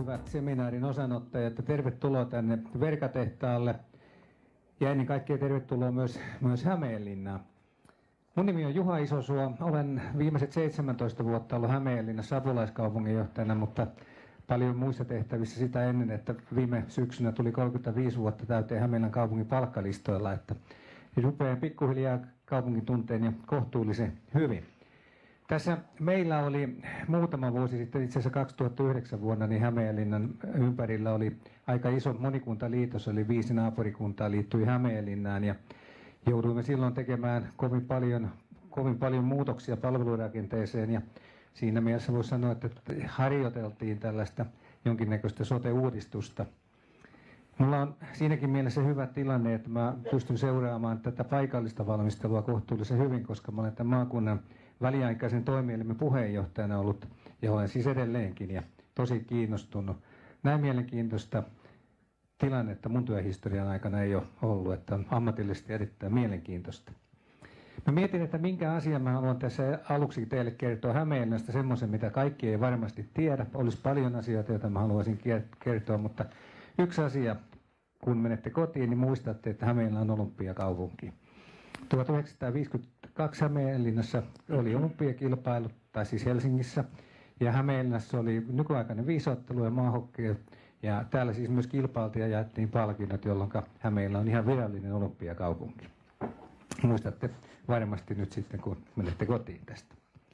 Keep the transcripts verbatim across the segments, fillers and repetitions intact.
hyvät seminaarin osanottajat, ja tervetuloa tänne Verkatehtaalle ja ennen kaikkea tervetuloa myös, myös Hämeenlinnaan. Mun nimi on Juha Isosuo. Olen viimeiset seitsemäntoista vuotta ollut Hämeenlinnassa apulaiskaupunginjohtajana, mutta paljon muissa tehtävissä sitä ennen, että viime syksynä tuli kolmekymmentäviisi vuotta täyteen Hämeenlinnan kaupungin palkkalistoilla, että rupeaa pikkuhiljaa kaupungin tunteen ja kohtuullisen hyvin. Tässä meillä oli muutama vuosi sitten, itse asiassa kaksituhattayhdeksän vuonna, niin Hämeenlinnan ympärillä oli aika iso monikuntaliitos, eli viisi naapurikuntaa liittyi Hämeenlinnaan ja jouduimme silloin tekemään kovin paljon, kovin paljon muutoksia palvelurakenteeseen ja siinä mielessä voisi sanoa, että harjoiteltiin tällaista jonkinnäköistä sote-uudistusta. Mulla on siinäkin mielessä hyvä tilanne, että mä pystyn seuraamaan tätä paikallista valmistelua kohtuullisen hyvin, koska mä olen tämän maakunnan väliaikaisen toimielimen puheenjohtajana ollut, ja olen siis edelleenkin, ja tosi kiinnostunut. Näin mielenkiintoista tilannetta mun työhistorian aikana ei ole ollut, että on ammatillisesti erittäin mielenkiintoista. Mä mietin, että minkä asian mä haluan tässä aluksi teille kertoa Hämeenlinnasta, semmoisen, mitä kaikki ei varmasti tiedä. Olisi paljon asioita, joita mä haluaisin kertoa, mutta yksi asia, kun menette kotiin, niin muistatte, että Hämeenlinna on olympiakaupunki. tuhatyhdeksänsataaviisikymmentäkaksi Hämeenlinnassa oli olympiakilpailu, tai siis Helsingissä, ja Hämeenlinnassa oli nykyaikainen viisaottelu ja maahokkei, ja täällä siis myös kilpailtiin ja jaettiin palkinnot, jolloin Hämeenlinna on ihan virallinen olympiakaupunki. Muistatte varmasti nyt sitten, kun menette kotiin tästä.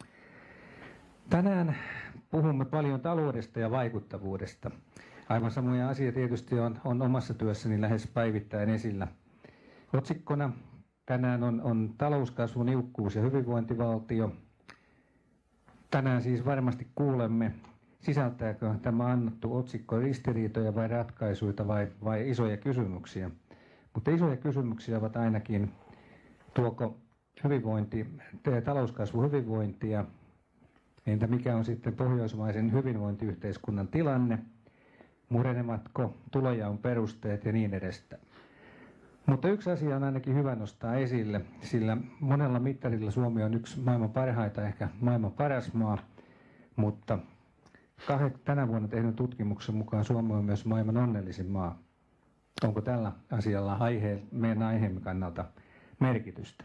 Tänään puhumme paljon taloudesta ja vaikuttavuudesta. Aivan samoja asia tietysti on, on omassa työssäni lähes päivittäin esillä. Otsikkona tänään on, on talouskasvu, niukkuus ja hyvinvointivaltio. Tänään siis varmasti kuulemme, sisältääkö tämä annettu otsikko ristiriitoja vai ratkaisuja vai, vai isoja kysymyksiä. Mutta isoja kysymyksiä ovat ainakin, tuoko hyvinvointi, talouskasvu hyvinvointia, entä mikä on sitten pohjoismaisen hyvinvointiyhteiskunnan tilanne, murenematko tulojaon perusteet ja niin edestä. Mutta yksi asia on ainakin hyvä nostaa esille, sillä monella mittarilla Suomi on yksi maailman parhaita, ehkä maailman paras maa, mutta tänä vuonna tehdyn tutkimuksen mukaan Suomi on myös maailman onnellisin maa. Onko tällä asialla aihe, meidän aiheemme kannalta merkitystä?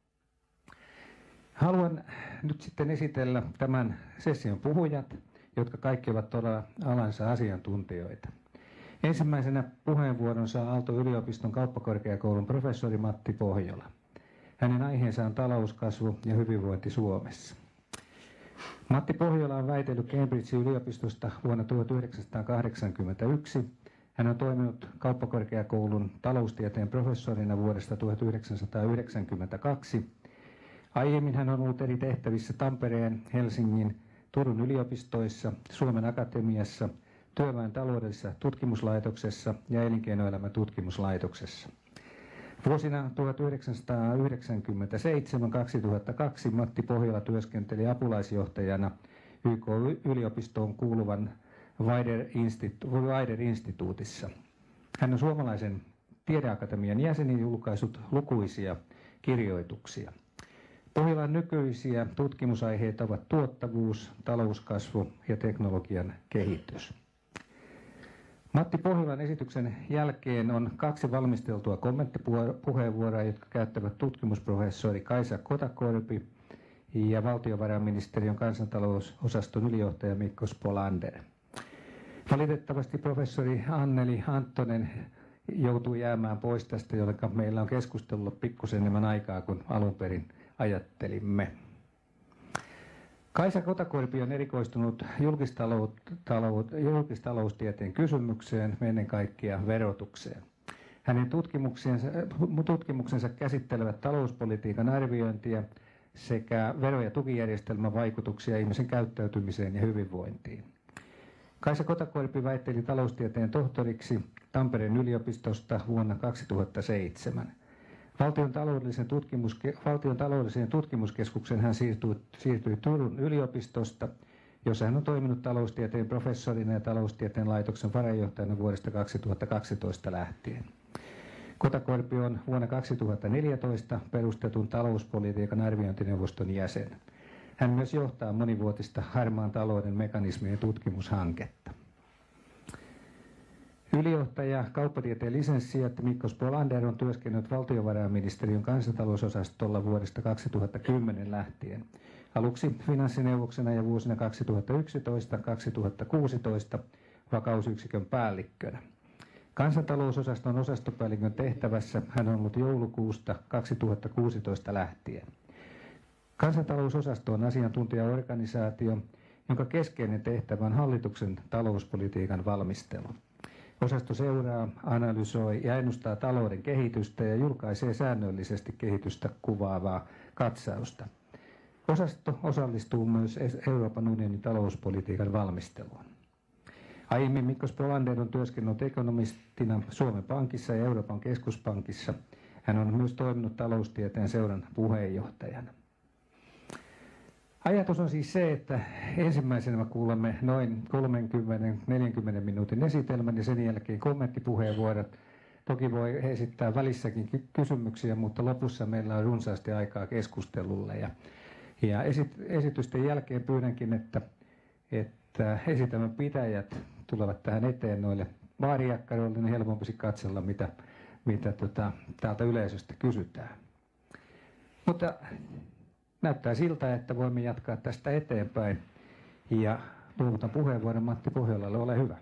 Haluan nyt sitten esitellä tämän session puhujat, jotka kaikki ovat todella alansa asiantuntijoita. Ensimmäisenä puheenvuoron saa Aalto-yliopiston kauppakorkeakoulun professori Matti Pohjola. Hänen aiheensa on talouskasvu ja hyvinvointi Suomessa. Matti Pohjola on väitellyt Cambridgein yliopistosta vuonna tuhatyhdeksänsataakahdeksankymmentäyksi. Hän on toiminut kauppakorkeakoulun taloustieteen professorina vuodesta tuhatyhdeksänsataayhdeksänkymmentäkaksi. Aiemmin hän on ollut eri tehtävissä Tampereen, Helsingin, Turun yliopistoissa, Suomen Akatemiassa, Työväen taloudellisessa tutkimuslaitoksessa ja elinkeinoelämän tutkimuslaitoksessa. Vuosina tuhatyhdeksänsataayhdeksänkymmentäseitsemän kaksituhattakaksi Matti Pohjola työskenteli apulaisjohtajana Y K-yliopistoon kuuluvan Wider-instituutissa. Hän on suomalaisen tiedeakatemian jäsen ja julkaissut lukuisia kirjoituksia. Pohjolan nykyisiä tutkimusaiheita ovat tuottavuus, talouskasvu ja teknologian kehitys. Matti Pohjolan esityksen jälkeen on kaksi valmisteltua kommenttipuheenvuoroa, jotka käyttävät tutkimusprofessori Kaisa Kotakorpi ja valtiovarainministeriön kansantalousosaston ylijohtaja Mikko Spolander. Valitettavasti professori Anneli Anttonen joutui jäämään pois tästä, jolloin meillä on keskustelulla pikkusen enemmän aikaa kuin alun perin ajattelimme. Kaisa Kotakorpi on erikoistunut julkistaloustieteen kysymykseen, ennen kaikkea verotukseen. Hänen tutkimuksensa, tutkimuksensa käsittelevät talouspolitiikan arviointia sekä vero- ja tukijärjestelmän vaikutuksia ihmisen käyttäytymiseen ja hyvinvointiin. Kaisa Kotakorpi väitteli taloustieteen tohtoriksi Tampereen yliopistosta vuonna kaksituhattaseitsemän. Valtion taloudellisen, tutkimus, valtion taloudellisen tutkimuskeskuksen hän siirtyi, siirtyi Turun yliopistosta, jossa hän on toiminut taloustieteen professorina ja taloustieteen laitoksen varajohtajana vuodesta kaksituhattakaksitoista lähtien. Kotakorpi on vuonna kaksituhattaneljätoista perustetun talouspolitiikan arviointineuvoston jäsen. Hän myös johtaa monivuotista harmaan talouden mekanismien tutkimushanketta. Ylijohtaja, kauppatieteen lisenssiaatti Mikko Spolander on työskennellyt valtiovarainministeriön kansantalousosastolla vuodesta kaksituhattakymmenen lähtien. Aluksi finanssineuvoksena ja vuosina kaksituhattayksitoista kaksituhattakuusitoista vakausyksikön päällikkönä. Kansantalousosaston osastopäällikön tehtävässä hän on ollut joulukuusta kaksituhattakuusitoista lähtien. Kansantalousosasto on asiantuntijaorganisaatio, jonka keskeinen tehtävä on hallituksen talouspolitiikan valmistelu. Osasto seuraa, analysoi ja ennustaa talouden kehitystä ja julkaisee säännöllisesti kehitystä kuvaavaa katsausta. Osasto osallistuu myös Euroopan unionin talouspolitiikan valmisteluun. Aiemmin Mikko Spolander on työskennellyt ekonomistina Suomen Pankissa ja Euroopan keskuspankissa. Hän on myös toiminut taloustieteen seuran puheenjohtajana. Ajatus on siis se, että ensimmäisenä me kuulemme noin kolmekymmentä neljäkymmentä minuutin esitelmän ja sen jälkeen kommenttipuheenvuorot. Toki voi esittää välissäkin kysymyksiä, mutta lopussa meillä on runsaasti aikaa keskustelulle. Ja, ja esit, esitysten jälkeen pyydänkin, että, että esitelmän pitäjät tulevat tähän eteen noille baarijakkaroille, niin helpompi katsella, mitä, mitä tota, täältä yleisöstä kysytään. Mutta näyttää siltä, että voimme jatkaa tästä eteenpäin. Ja luovutan puheenvuoron Matti Pohjolalle. Ole hyvä.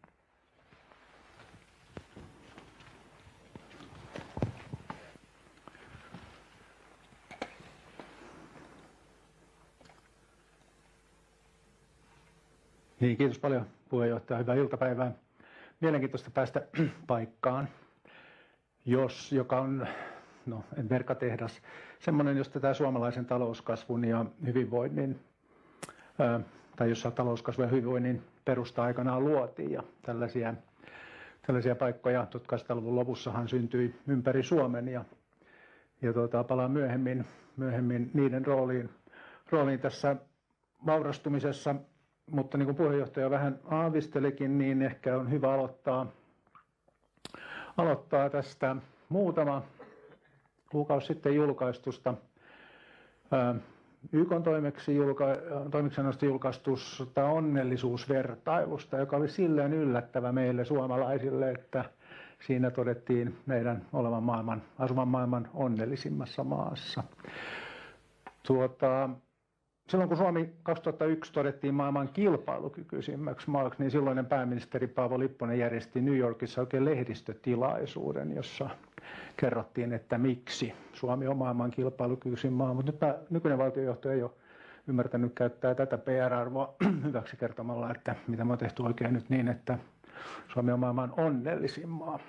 Niin, kiitos paljon puheenjohtaja. Hyvää iltapäivää. Mielenkiintoista päästä paikkaan, jos, joka on no, verkatehdas, semmoinen, josta tämä suomalaisen talouskasvun ja hyvinvoinnin, ää, tai jossa talouskasvun ja hyvinvoinnin perusta aikanaan luotiin. Ja tällaisia, tällaisia paikkoja tuhatkahdeksansataaluvun lopussahan syntyi ympäri Suomen ja, ja tuota, palaan myöhemmin, myöhemmin niiden rooliin, rooliin tässä vaurastumisessa. Mutta niin kuin puheenjohtaja vähän aavistelikin, niin ehkä on hyvä aloittaa, aloittaa tästä muutama kuukausi sitten julkaistusta Y K:n toimeksi julka, toimeksiannosta julkaistusta onnellisuusvertailusta, joka oli silleen yllättävä meille suomalaisille, että siinä todettiin meidän olevan maailman, asuvan maailman onnellisimmassa maassa. Tuota, Silloin kun Suomi kaksituhattayksi todettiin maailman kilpailukykyisimmäksi maaksi, niin silloinen pääministeri Paavo Lipponen järjesti New Yorkissa oikein lehdistötilaisuuden, jossa kerrottiin, että miksi Suomi on maailman kilpailukykyisin maa. Mutta nyt nykyinen valtionjohtaja ei ole ymmärtänyt käyttää tätä P R-arvoa hyväksi kertomalla, että mitä me on tehty oikein nyt niin, että Suomi on maailman onnellisin maa.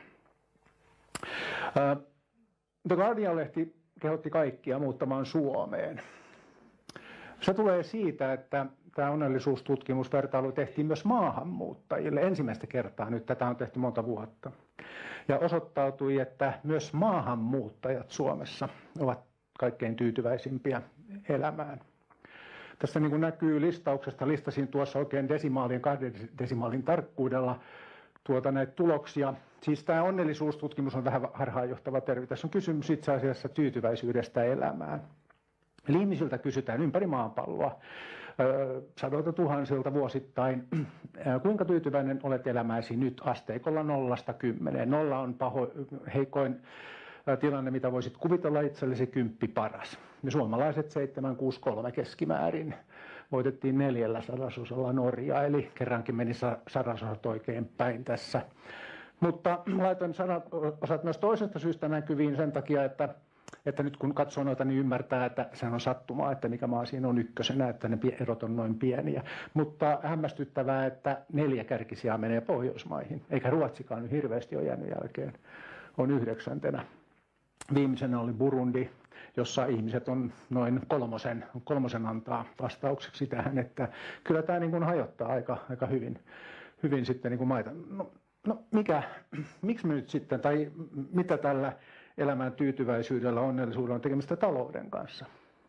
The Guardian-lehti kehotti kaikkia muuttamaan Suomeen. Se tulee siitä, että tämä onnellisuustutkimusvertailu tehtiin myös maahanmuuttajille ensimmäistä kertaa. Nyt tätä on tehty monta vuotta. Ja osoittautui, että myös maahanmuuttajat Suomessa ovat kaikkein tyytyväisimpiä elämään. Tässä niin kuin näkyy listauksesta, listasin tuossa oikein desimaalien, kahden desimaalin tarkkuudella tuota näitä tuloksia. Siis tämä onnellisuustutkimus on vähän harhaanjohtava termi. Tässä on kysymys itse asiassa tyytyväisyydestä elämään. Eli ihmisiltä kysytään ympäri maapalloa sadoilta tuhansilta vuosittain, kuinka tyytyväinen olet elämääsi nyt asteikolla nollasta kymmeneen. Nolla on paho, heikoin tilanne, mitä voisit kuvitella itsellesi, kymppi paras. Ja suomalaiset seitsemän kuusi kolme keskimäärin. Voitettiin neljällä sadasosalla Norjaa, eli kerrankin meni sadasosat oikein päin tässä. Mutta laitoin sadasosat myös toisesta syystä näkyviin sen takia, että Että nyt kun katsoo noita, niin ymmärtää, että se on sattumaa, että mikä maa siinä on ykkösenä, että ne erot on noin pieniä. Mutta hämmästyttävää, että neljä kärkisijaa menee Pohjoismaihin, eikä Ruotsikaan nyt hirveästi ole jäänyt jälkeen, on yhdeksäntenä. Viimeisenä oli Burundi, jossa ihmiset on noin kolmosen, kolmosen antaa vastaukseksi tähän, että kyllä tämä niin kuin hajottaa aika, aika hyvin, hyvin sitten niin kuin maita. No, no mikä, miksi me nyt sitten, tai mitä tällä elämän tyytyväisyydellä, onnellisuudella on tekemistä talouden kanssa?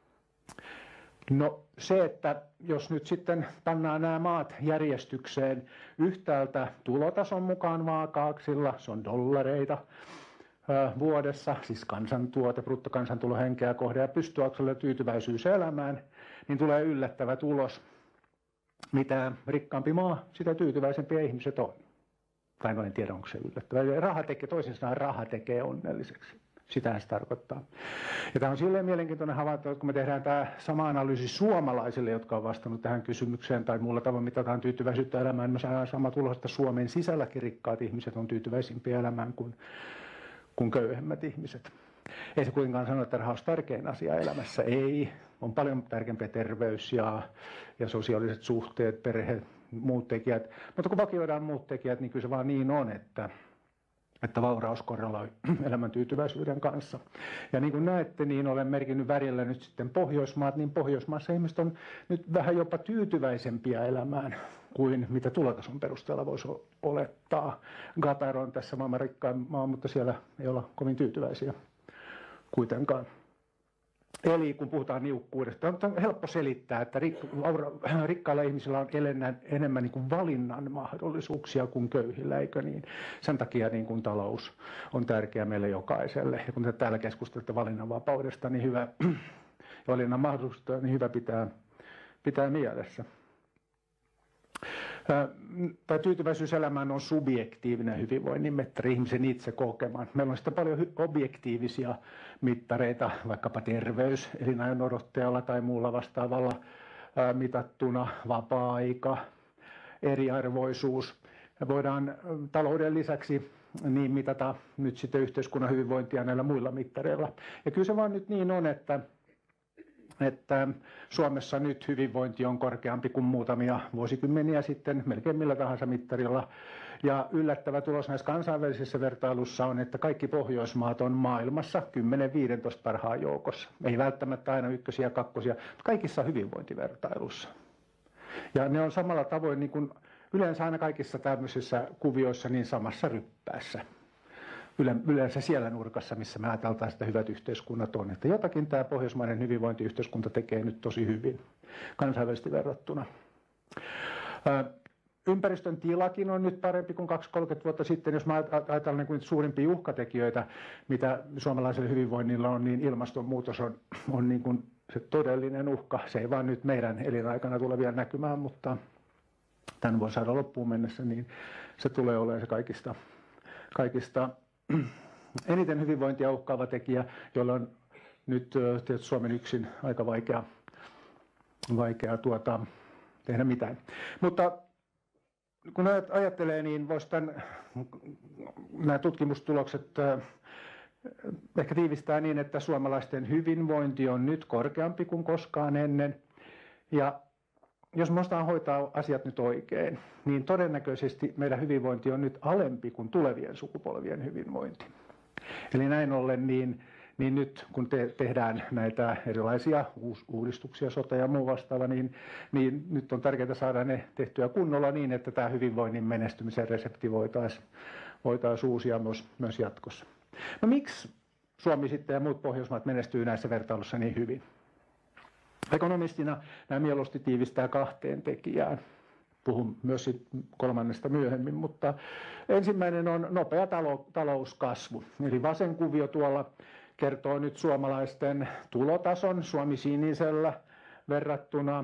No se, että jos nyt sitten pannaan nämä maat järjestykseen yhtäältä tulotason mukaan vaakaaksilla, se on dollareita vuodessa, siis kansantuote, bruttokansantulo henkeä kohde ja pystyakselilla tyytyväisyys elämään, niin tulee yllättävä tulos. Mitä rikkaampi maa, sitä tyytyväisempiä ihmiset on. Tai no en tiedä, onko se yllättävää. Raha tekee, toisin sanoen raha tekee onnelliseksi. Sitähän se tarkoittaa. Ja tämä on silleen mielenkiintoinen havainto, että kun me tehdään tämä sama analyysi suomalaisille, jotka on vastannut tähän kysymykseen, tai muulla tavoin mitataan tyytyväisyyttä elämään, niin me saadaan sama tulos, että Suomen sisälläkin rikkaat ihmiset on tyytyväisimpiä elämään kuin, kuin köyhemmät ihmiset. Ei se kuitenkaan sano, että raha olisi tärkein asia elämässä. Ei. On paljon tärkeämpiä terveys ja, ja sosiaaliset suhteet, perhe, muut tekijät. Mutta kun vakioidaan muut tekijät, niin kyllä se vaan niin on, että että vauraus korreloi elämän tyytyväisyyden kanssa. Ja niin kuin näette, niin olen merkinnyt värillä nyt sitten Pohjoismaat, niin Pohjoismaissa ihmiset on nyt vähän jopa tyytyväisempiä elämään kuin mitä tulotason perusteella voisi olettaa. Qatar on tässä maailman rikkain maa, mutta siellä ei olla kovin tyytyväisiä kuitenkaan. Eli kun puhutaan niukkuudesta, on helppo selittää, että rikkailla ihmisillä on enemmän niin kuin valinnan mahdollisuuksia kuin köyhillä, eikö niin? Sen takia niin kuin talous on tärkeä meille jokaiselle. Ja kun te täällä keskustelette valinnanvapaudesta, niin hyvä, ja valinnan mahdollisuudesta, niin hyvä pitää, pitää mielessä. Tämä tyytyväisyys elämään on subjektiivinen hyvinvoinnin mittari, ihmisen itse kokemaan. Meillä on sitten paljon objektiivisia mittareita, vaikkapa terveys, elinajan odotteella tai muulla vastaavalla mitattuna, vapaa-aika, eriarvoisuus. Ja voidaan talouden lisäksi niin mitata nyt sitten yhteiskunnan hyvinvointia näillä muilla mittareilla. Ja kyllä se vaan nyt niin on, että että Suomessa nyt hyvinvointi on korkeampi kuin muutamia vuosikymmeniä sitten, melkein millä tahansa mittarilla. Ja yllättävä tulos näissä kansainvälisissä vertailussa on, että kaikki Pohjoismaat on maailmassa kymmenen viisitoista parhaan joukossa. Ei välttämättä aina ykkösiä ja kakkosia, mutta kaikissa hyvinvointivertailussa. Ja ne on samalla tavoin niin kuin yleensä aina kaikissa tämmöisissä kuvioissa niin samassa ryppäässä. Yleensä siellä nurkassa, missä me ajateltaan, että hyvät yhteiskunnat on. Että jotakin tämä pohjoismainen hyvinvointiyhteiskunta tekee nyt tosi hyvin kansainvälisesti verrattuna. Ympäristön tilakin on nyt parempi kuin kaksikymmentä kolmekymmentä vuotta sitten. Jos mä ajatellaan niin suurimpia uhkatekijöitä, mitä suomalaiselle hyvinvoinnilla on, niin ilmastonmuutos on, on niin kuin se todellinen uhka. Se ei vaan nyt meidän elinaikana tule vielä näkymään, mutta tämän vuosisadan loppuun mennessä niin se tulee olemaan se kaikista, kaikista eniten hyvinvointia uhkaava tekijä, jolla on nyt tietysti Suomen yksin aika vaikea, vaikea tuota, tehdä mitään. Mutta kun ajattelee, niin voisi tämän, nämä tutkimustulokset ehkä tiivistää niin, että suomalaisten hyvinvointi on nyt korkeampi kuin koskaan ennen. Ja jos me osataan hoitaa asiat nyt oikein, niin todennäköisesti meidän hyvinvointi on nyt alempi kuin tulevien sukupolvien hyvinvointi. Eli näin ollen, niin, niin nyt kun te, tehdään näitä erilaisia uudistuksia, sote ja muu vastaava, niin, niin nyt on tärkeää saada ne tehtyä kunnolla niin, että tämä hyvinvoinnin menestymisen resepti voitaisiin voitais uusia myös, myös jatkossa. No miksi Suomi sitten ja muut Pohjoismaat menestyy näissä vertailussa niin hyvin? Ekonomistina nämä mieluusti tiivistää kahteen tekijään. Puhun myös kolmannesta myöhemmin, mutta ensimmäinen on nopea talouskasvu. Eli vasen kuvio tuolla kertoo nyt suomalaisten tulotason Suomi sinisellä verrattuna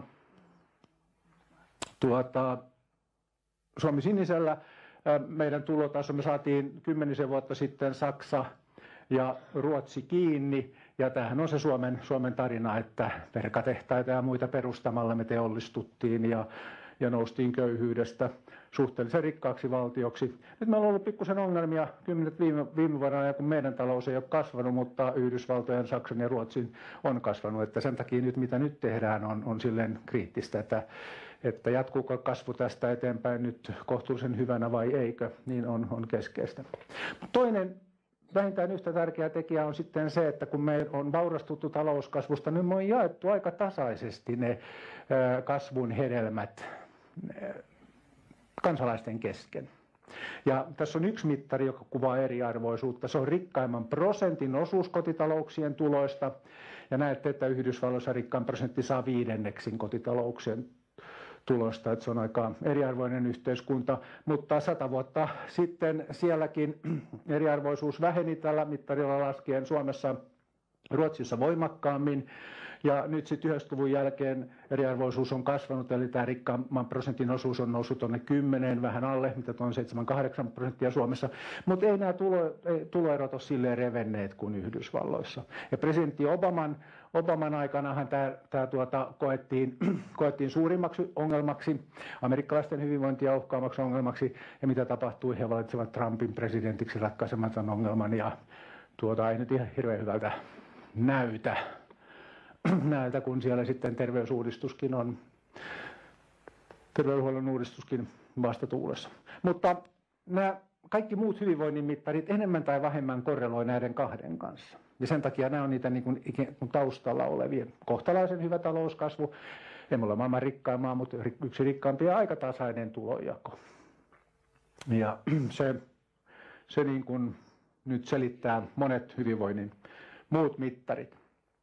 tuota, Suomi sinisellä meidän tulotaso, me saatiin kymmenisen vuotta sitten Saksa ja Ruotsi kiinni. Ja tämähän on se Suomen, Suomen tarina, että verkatehtaita ja muita perustamalla me teollistuttiin ja, ja noustiin köyhyydestä suhteellisen rikkaaksi valtioksi. Nyt meillä on ollut pikkusen ongelmia kymmenet viime, viime vuonna, kun meidän talous ei ole kasvanut, mutta Yhdysvaltojen, Saksan ja Ruotsin on kasvanut. Että sen takia nyt mitä nyt tehdään on, on silleen kriittistä, että, että jatkuuko kasvu tästä eteenpäin nyt kohtuullisen hyvänä vai eikö, niin on, on keskeistä. Toinen vähintään yhtä tärkeä tekijä on sitten se, että kun me on vaurastuttu talouskasvusta, niin me on jaettu aika tasaisesti ne kasvun hedelmät kansalaisten kesken. Ja tässä on yksi mittari, joka kuvaa eriarvoisuutta. Se on rikkaimman prosentin osuus kotitalouksien tuloista. Ja näette, että Yhdysvalloissa rikkain prosentti saa viidenneksin kotitalouksien tulosta, että se on aika eriarvoinen yhteiskunta, mutta sata vuotta sitten sielläkin eriarvoisuus väheni tällä mittarilla laskien, Suomessa, Ruotsissa voimakkaammin, Ja nyt sitten yhdeksänkymmentäluvun jälkeen eriarvoisuus on kasvanut, eli tämä rikkaamman prosentin osuus on noussut tuonne kymmeneen, vähän alle, mitä tuon seitsemän kahdeksan prosenttia Suomessa. Mutta ei nämä tulo, ei, tuloerot ole silleen revenneet kuin Yhdysvalloissa. Ja presidentti Obaman, Obaman aikanahan tämä tuota, koettiin, koettiin suurimmaksi ongelmaksi, amerikkalaisten hyvinvointia uhkaamaksi ongelmaksi, ja mitä tapahtui, he valitsivat Trumpin presidentiksi ratkaisematon ongelman, ja tuota ei nyt ihan hirveän hyvältä näytä. näiltä, kun siellä sitten terveysuudistuskin on, terveydenhuollon uudistuskin vastatuulessa. Mutta nämä kaikki muut hyvinvoinnin mittarit enemmän tai vähemmän korreloi näiden kahden kanssa. Ja sen takia nämä on niitä niin kuin ikään kuin taustalla olevia. Kohtalaisen hyvä talouskasvu, emme ole maailman rikkain maa, mutta yksi rikkaampia ja aikatasainen tulonjako. Ja se, se niin kuin nyt selittää monet hyvinvoinnin muut mittarit.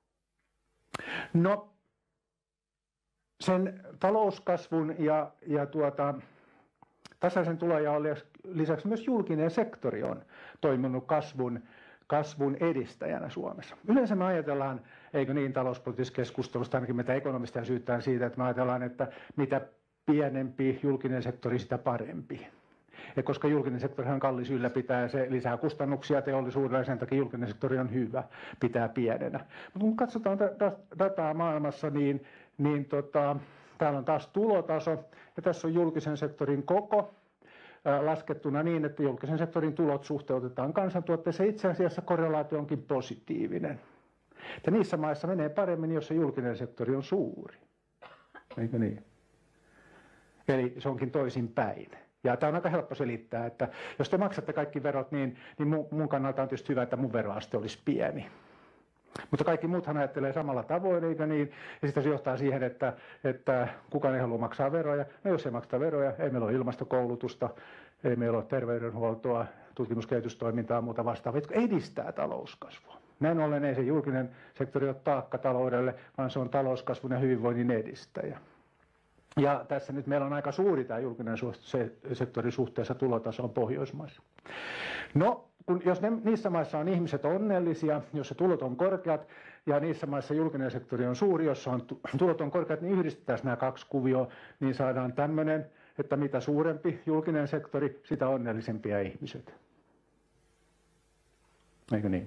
No, sen talouskasvun ja, ja tuota, tasaisen tulonjaon lisäksi myös julkinen sektori on toiminut kasvun, kasvun edistäjänä Suomessa. Yleensä me ajatellaan, eikö niin talouspoliittisessa keskustelussa, ainakin meitä ekonomistia syyttään siitä, että me ajatellaan, että mitä pienempi julkinen sektori, sitä parempi. Ja koska julkinen sektori on kallis ylläpitää ja se lisää kustannuksia teollisuudelle, ja sen takia julkinen sektori on hyvä pitää pienenä. Mutta kun katsotaan dataa maailmassa, niin, niin tota, täällä on taas tulotaso, ja tässä on julkisen sektorin koko ää, laskettuna niin, että julkisen sektorin tulot suhteutetaan kansantuotteeseen. Itse asiassa korrelaatio onkin positiivinen. Että niissä maissa menee paremmin, jos se julkinen sektori on suuri. Eikö niin? Eli se onkin toisin päin. Ja tämä on aika helppo selittää, että jos te maksatte kaikki verot, niin, niin mun, mun kannalta on tietysti hyvä, että mun veroaste olisi pieni. Mutta kaikki muuthan ajattelee samalla tavoin, eikö niin? Ja sitten se johtaa siihen, että, että kukaan ei halua maksaa veroja. No jos ei maksa veroja, ei meillä ole ilmastokoulutusta, ei meillä ole terveydenhuoltoa, tutkimuskehitystoimintaa ja muuta vastaavaa, jotka edistää talouskasvua. Näin ollen ei se julkinen sektori ole taakka taloudelle, vaan se on talouskasvun ja hyvinvoinnin edistäjä. Ja tässä nyt meillä on aika suuri tämä julkinen sektori suhteessa tulotasoon Pohjoismaissa. No, kun, jos ne, niissä maissa on ihmiset onnellisia, jossa tulot on korkeat, ja niissä maissa julkinen sektori on suuri, jossa on, tulot on korkeat, niin yhdistetään nämä kaksi kuvioa, niin saadaan tämmöinen, että mitä suurempi julkinen sektori, sitä onnellisempia ihmiset. Eikö niin?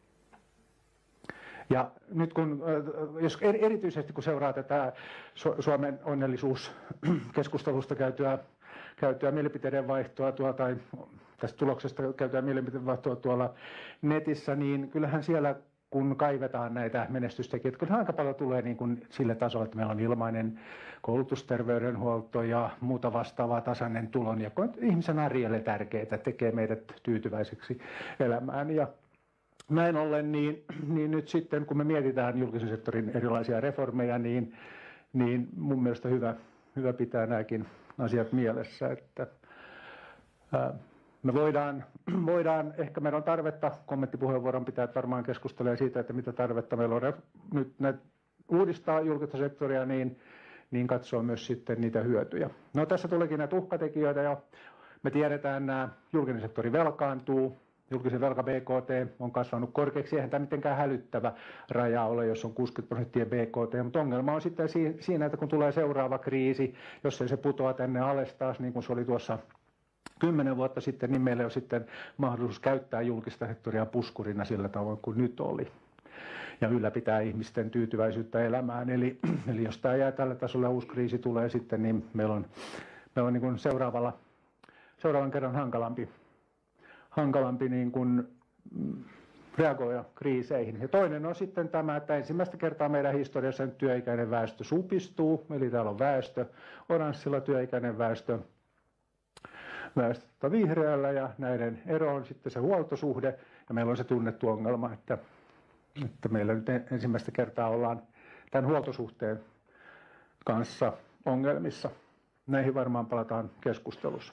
Ja nyt kun, jos erityisesti kun seuraa tätä Suomen onnellisuuskeskustelusta käytyä, käytyä mielipiteiden vaihtoa tuolla, tai tästä tuloksesta käytyä mielipiteiden vaihtoa tuolla netissä, niin kyllähän siellä kun kaivetaan näitä menestystekijöitä, kyllähän aika paljon tulee niin kuin sille tasolle, että meillä on ilmainen koulutusterveydenhuolto ja muuta vastaavaa tasainen tulonjako. Ihmisen arjelle tärkeää, tekee meidät tyytyväiseksi elämään. Ja näin ollen, niin, niin nyt sitten kun me mietitään julkisen sektorin erilaisia reformeja, niin, niin mun mielestä hyvä, hyvä pitää nämäkin asiat mielessä, että ää, me voidaan, voidaan, ehkä meillä on tarvetta, kommenttipuheenvuoron pitää varmaan keskustella siitä, että mitä tarvetta meillä on nyt uudistaa julkista sektoria, niin, niin katsoa myös sitten niitä hyötyjä. No tässä tuleekin näitä uhkatekijöitä ja me tiedetään, että julkinen sektori velkaantuu. Julkisen velka B K T on kasvanut korkeaksi, eihän tämä mitenkään hälyttävä raja ole, jos on kuusikymmentä prosenttia B K T, mutta ongelma on sitten siinä, että kun tulee seuraava kriisi, jos ei se putoa tänne alas taas, niin kuin se oli tuossa kymmenen vuotta sitten, niin meillä on sitten mahdollisuus käyttää julkista sektoria puskurina sillä tavoin kuin nyt oli. Ja ylläpitää ihmisten tyytyväisyyttä elämään. Eli, eli jos tämä jää tällä tasolla ja uusi kriisi tulee sitten, niin meillä on, meillä on niin kuin seuraavalla, seuraavan kerran hankalampi. hankalampi niin kuin reagoida kriiseihin. Ja toinen on sitten tämä, että ensimmäistä kertaa meidän historiassa työikäinen väestö supistuu, eli täällä on väestö, oranssilla työikäinen väestö, väestö vihreällä, ja näiden ero on sitten se huoltosuhde, ja meillä on se tunnettu ongelma, että, että meillä nyt ensimmäistä kertaa ollaan tämän huoltosuhteen kanssa ongelmissa. Näihin varmaan palataan keskustelussa.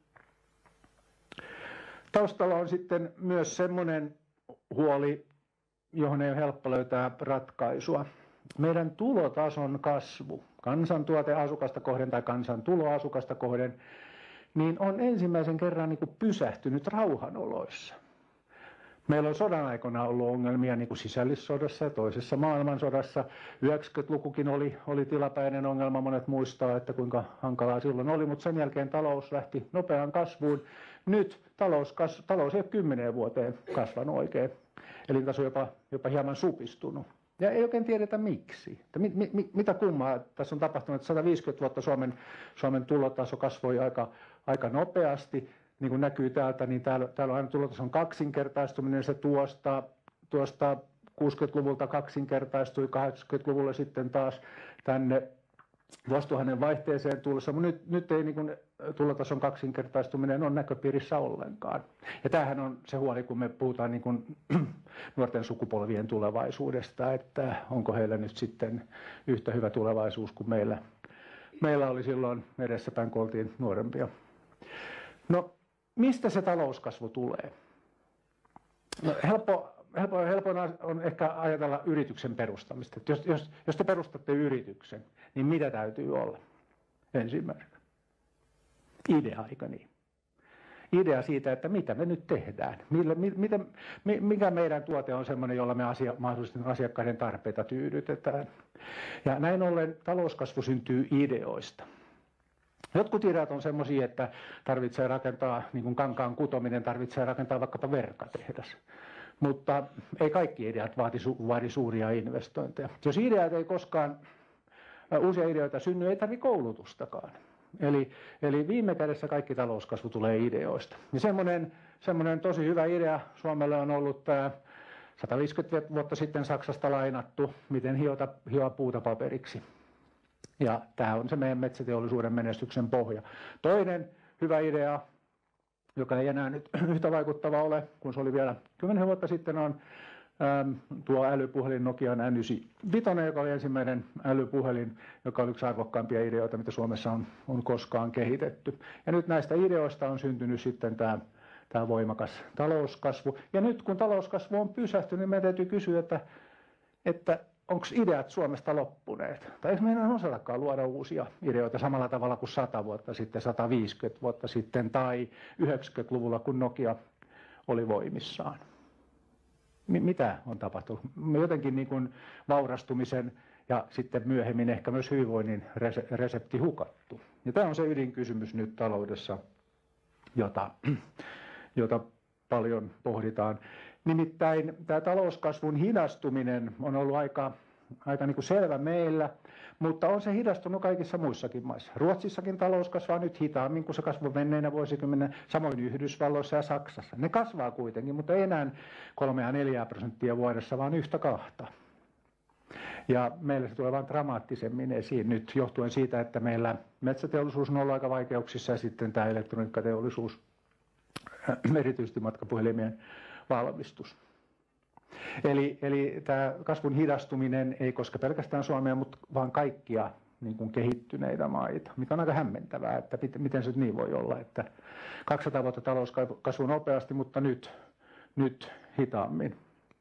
Taustalla on sitten myös semmoinen huoli, johon ei ole helppo löytää ratkaisua. Meidän tulotason kasvu, kansantuote asukasta kohden tai kansantulo asukasta kohden, niin on ensimmäisen kerran niin kuin pysähtynyt rauhanoloissa. Meillä on sodan aikana ollut ongelmia niin kuin sisällissodassa ja toisessa maailmansodassa. yhdeksänkymmentälukukin oli, oli tilapäinen ongelma, monet muistaa, että kuinka hankalaa silloin oli, mutta sen jälkeen talous lähti nopeaan kasvuun. Nyt talous, kas, talous ei ole kymmeneen vuoteen kasvanut oikein, elintaso jopa, jopa hieman supistunut. Ja ei oikein tiedetä miksi. Että mit, mit, mitä kummaa tässä on tapahtunut, että sata viisikymmentä vuotta Suomen, Suomen tulotaso kasvoi aika, aika nopeasti. Niin kuin näkyy täältä, niin täällä, täällä on aina tulotason kaksinkertaistuminen, se tuosta, tuosta kuusikymmentäluvulta kaksinkertaistui, kahdeksankymmentäluvulla sitten taas tänne vuosituhannen vaihteeseen tullessa, mutta nyt, nyt ei niin kuin tulotason kaksinkertaistuminen ole näköpiirissä ollenkaan. Ja tämähän on se huoli, kun me puhutaan niin kuin nuorten sukupolvien tulevaisuudesta, että onko heillä nyt sitten yhtä hyvä tulevaisuus kuin meillä, meillä oli silloin edessäpäin, kun oltiin nuorempia. No, mistä se talouskasvu tulee? No, helppo, helppo, helpoin on ehkä ajatella yrityksen perustamista. Jos, jos, jos te perustatte yrityksen, niin mitä täytyy olla ensimmäisenä? Idea, eikö niin? Idea siitä, että mitä me nyt tehdään. Millä, mitä, mikä meidän tuote on sellainen, jolla me asia, mahdollisesti asiakkaiden tarpeita tyydytetään. Ja näin ollen talouskasvu syntyy ideoista. Jotkut ideat on semmoisia, että tarvitsee rakentaa, niin kuin kankaan kutominen, tarvitsee rakentaa vaikkapa verkkatehdas. Mutta ei kaikki ideat vaadi, su, vaadi suuria investointeja. Jos ideat ei koskaan, uusia ideoita synny, ei tarvitse koulutustakaan. Eli, eli viime kädessä kaikki talouskasvu tulee ideoista. Ja semmoinen, semmoinen tosi hyvä idea Suomelle on ollut tämä sata viisikymmentä vuotta sitten Saksasta lainattu, miten hiota, hioa puuta paperiksi. Ja tämä on se meidän metsäteollisuuden menestyksen pohja. Toinen hyvä idea, joka ei enää nyt yhtä vaikuttava ole, kun se oli vielä kymmenen vuotta sitten, on äm, tuo älypuhelin Nokian N yhdeksänkymmentäviisi, joka oli ensimmäinen älypuhelin, joka oli yksi arvokkaimpia ideoita, mitä Suomessa on, on koskaan kehitetty. Ja nyt näistä ideoista on syntynyt sitten tämä, tämä voimakas talouskasvu. Ja nyt kun talouskasvu on pysähtynyt, niin meidän täytyy kysyä, että, että onko ideat Suomesta loppuneet? Tai eikö meidän osatakaan luoda uusia ideoita samalla tavalla kuin sata vuotta sitten, sata viisikymmentä vuotta sitten tai yhdeksänkymmentäluvulla, kun Nokia oli voimissaan? Mitä on tapahtunut? Jotenkin niin kuin vaurastumisen ja sitten myöhemmin ehkä myös hyvinvoinnin resepti hukattu. Ja tämä on se ydinkysymys nyt taloudessa, jota, jota paljon pohditaan. Nimittäin tämä talouskasvun hidastuminen on ollut aika, aika niin kuin selvä meillä, mutta on se hidastunut kaikissa muissakin maissa. Ruotsissakin talous kasvaa nyt hitaammin kuin se kasvoi menneinä vuosikymmenenä, samoin Yhdysvalloissa ja Saksassa. Ne kasvaa kuitenkin, mutta ei enää kolmea neljää prosenttia vuodessa, vaan yhtä kahta. Ja meillä se tulee vain dramaattisemmin esiin nyt johtuen siitä, että meillä metsäteollisuus on ollut aika vaikeuksissa ja sitten tämä elektroniikkateollisuus, erityisesti matkapuhelimien valmistus. Eli, eli tämä kasvun hidastuminen ei koske pelkästään Suomea, mutta vaan kaikkia niin kuin kehittyneitä maita, mikä on aika hämmentävää, että miten se niin voi olla, että kaksisataa vuotta talous kasvoi nopeasti, mutta nyt, nyt hitaammin.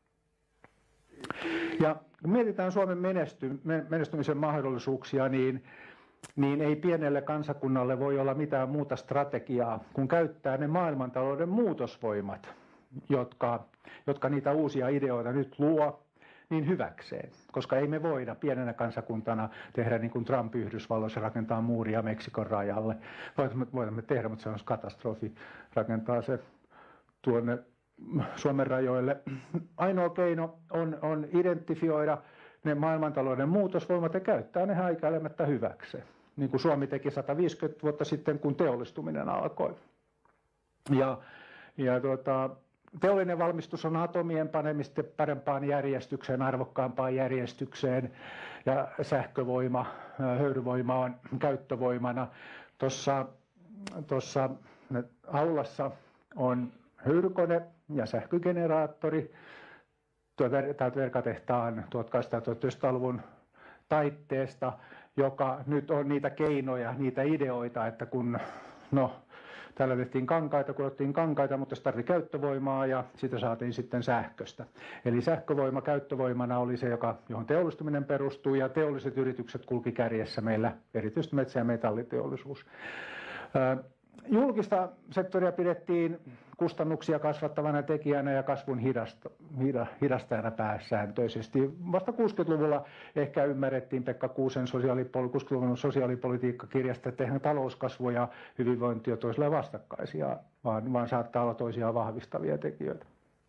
Ja kun mietitään Suomen menesty, menestymisen mahdollisuuksia, niin, niin ei pienelle kansakunnalle voi olla mitään muuta strategiaa, kun käyttää ne maailmantalouden muutosvoimat, jotka, jotka niitä uusia ideoita nyt luo, niin hyväkseen. Koska ei me voida pienenä kansakuntana tehdä niin kuin Trump Yhdysvalloissa, rakentaa muuria Meksikon rajalle. Voimme, voimme tehdä, mutta se on katastrofi, rakentaa se tuonne Suomen rajoille. Ainoa keino on, on identifioida ne maailmantalouden muutosvoimat ja käyttää ne häikäilemättä hyväkseen. Niin kuin Suomi teki sata viisikymmentä vuotta sitten, kun teollistuminen alkoi. Ja, ja tuota, teollinen valmistus on atomien panemista parempaan järjestykseen, arvokkaampaan järjestykseen, ja sähkövoima, höyryvoima on käyttövoimana. Tuossa, tuossa aulassa on höyrykone ja sähkögeneraattori. Täältä verkatehtaan tuhatkahdeksansataayhdeksänkymmentäluvun taitteesta, joka nyt on niitä keinoja, niitä ideoita, että kun no, täällä tehtiin kankaita, kudottiin kankaita, mutta se tarvitsi käyttövoimaa ja sitä saatiin sitten sähköstä. Eli sähkövoima käyttövoimana oli se, joka, johon teollistuminen perustui, ja teolliset yritykset kulki kärjessä meillä, erityisesti metsä- ja metalliteollisuus. Julkista sektoria pidettiin kustannuksia kasvattavana tekijänä ja kasvun hidasta, hidastajana pääsääntöisesti. Vasta kuusikymmentäluvulla ehkä ymmärrettiin Pekka Kuusen sosiaalipoli- sosiaalipolitiikkakirjasta, että eihän talouskasvu ja hyvinvointi ole toisilleen vastakkaisia, vaan, vaan saattaa olla toisiaan vahvistavia tekijöitä.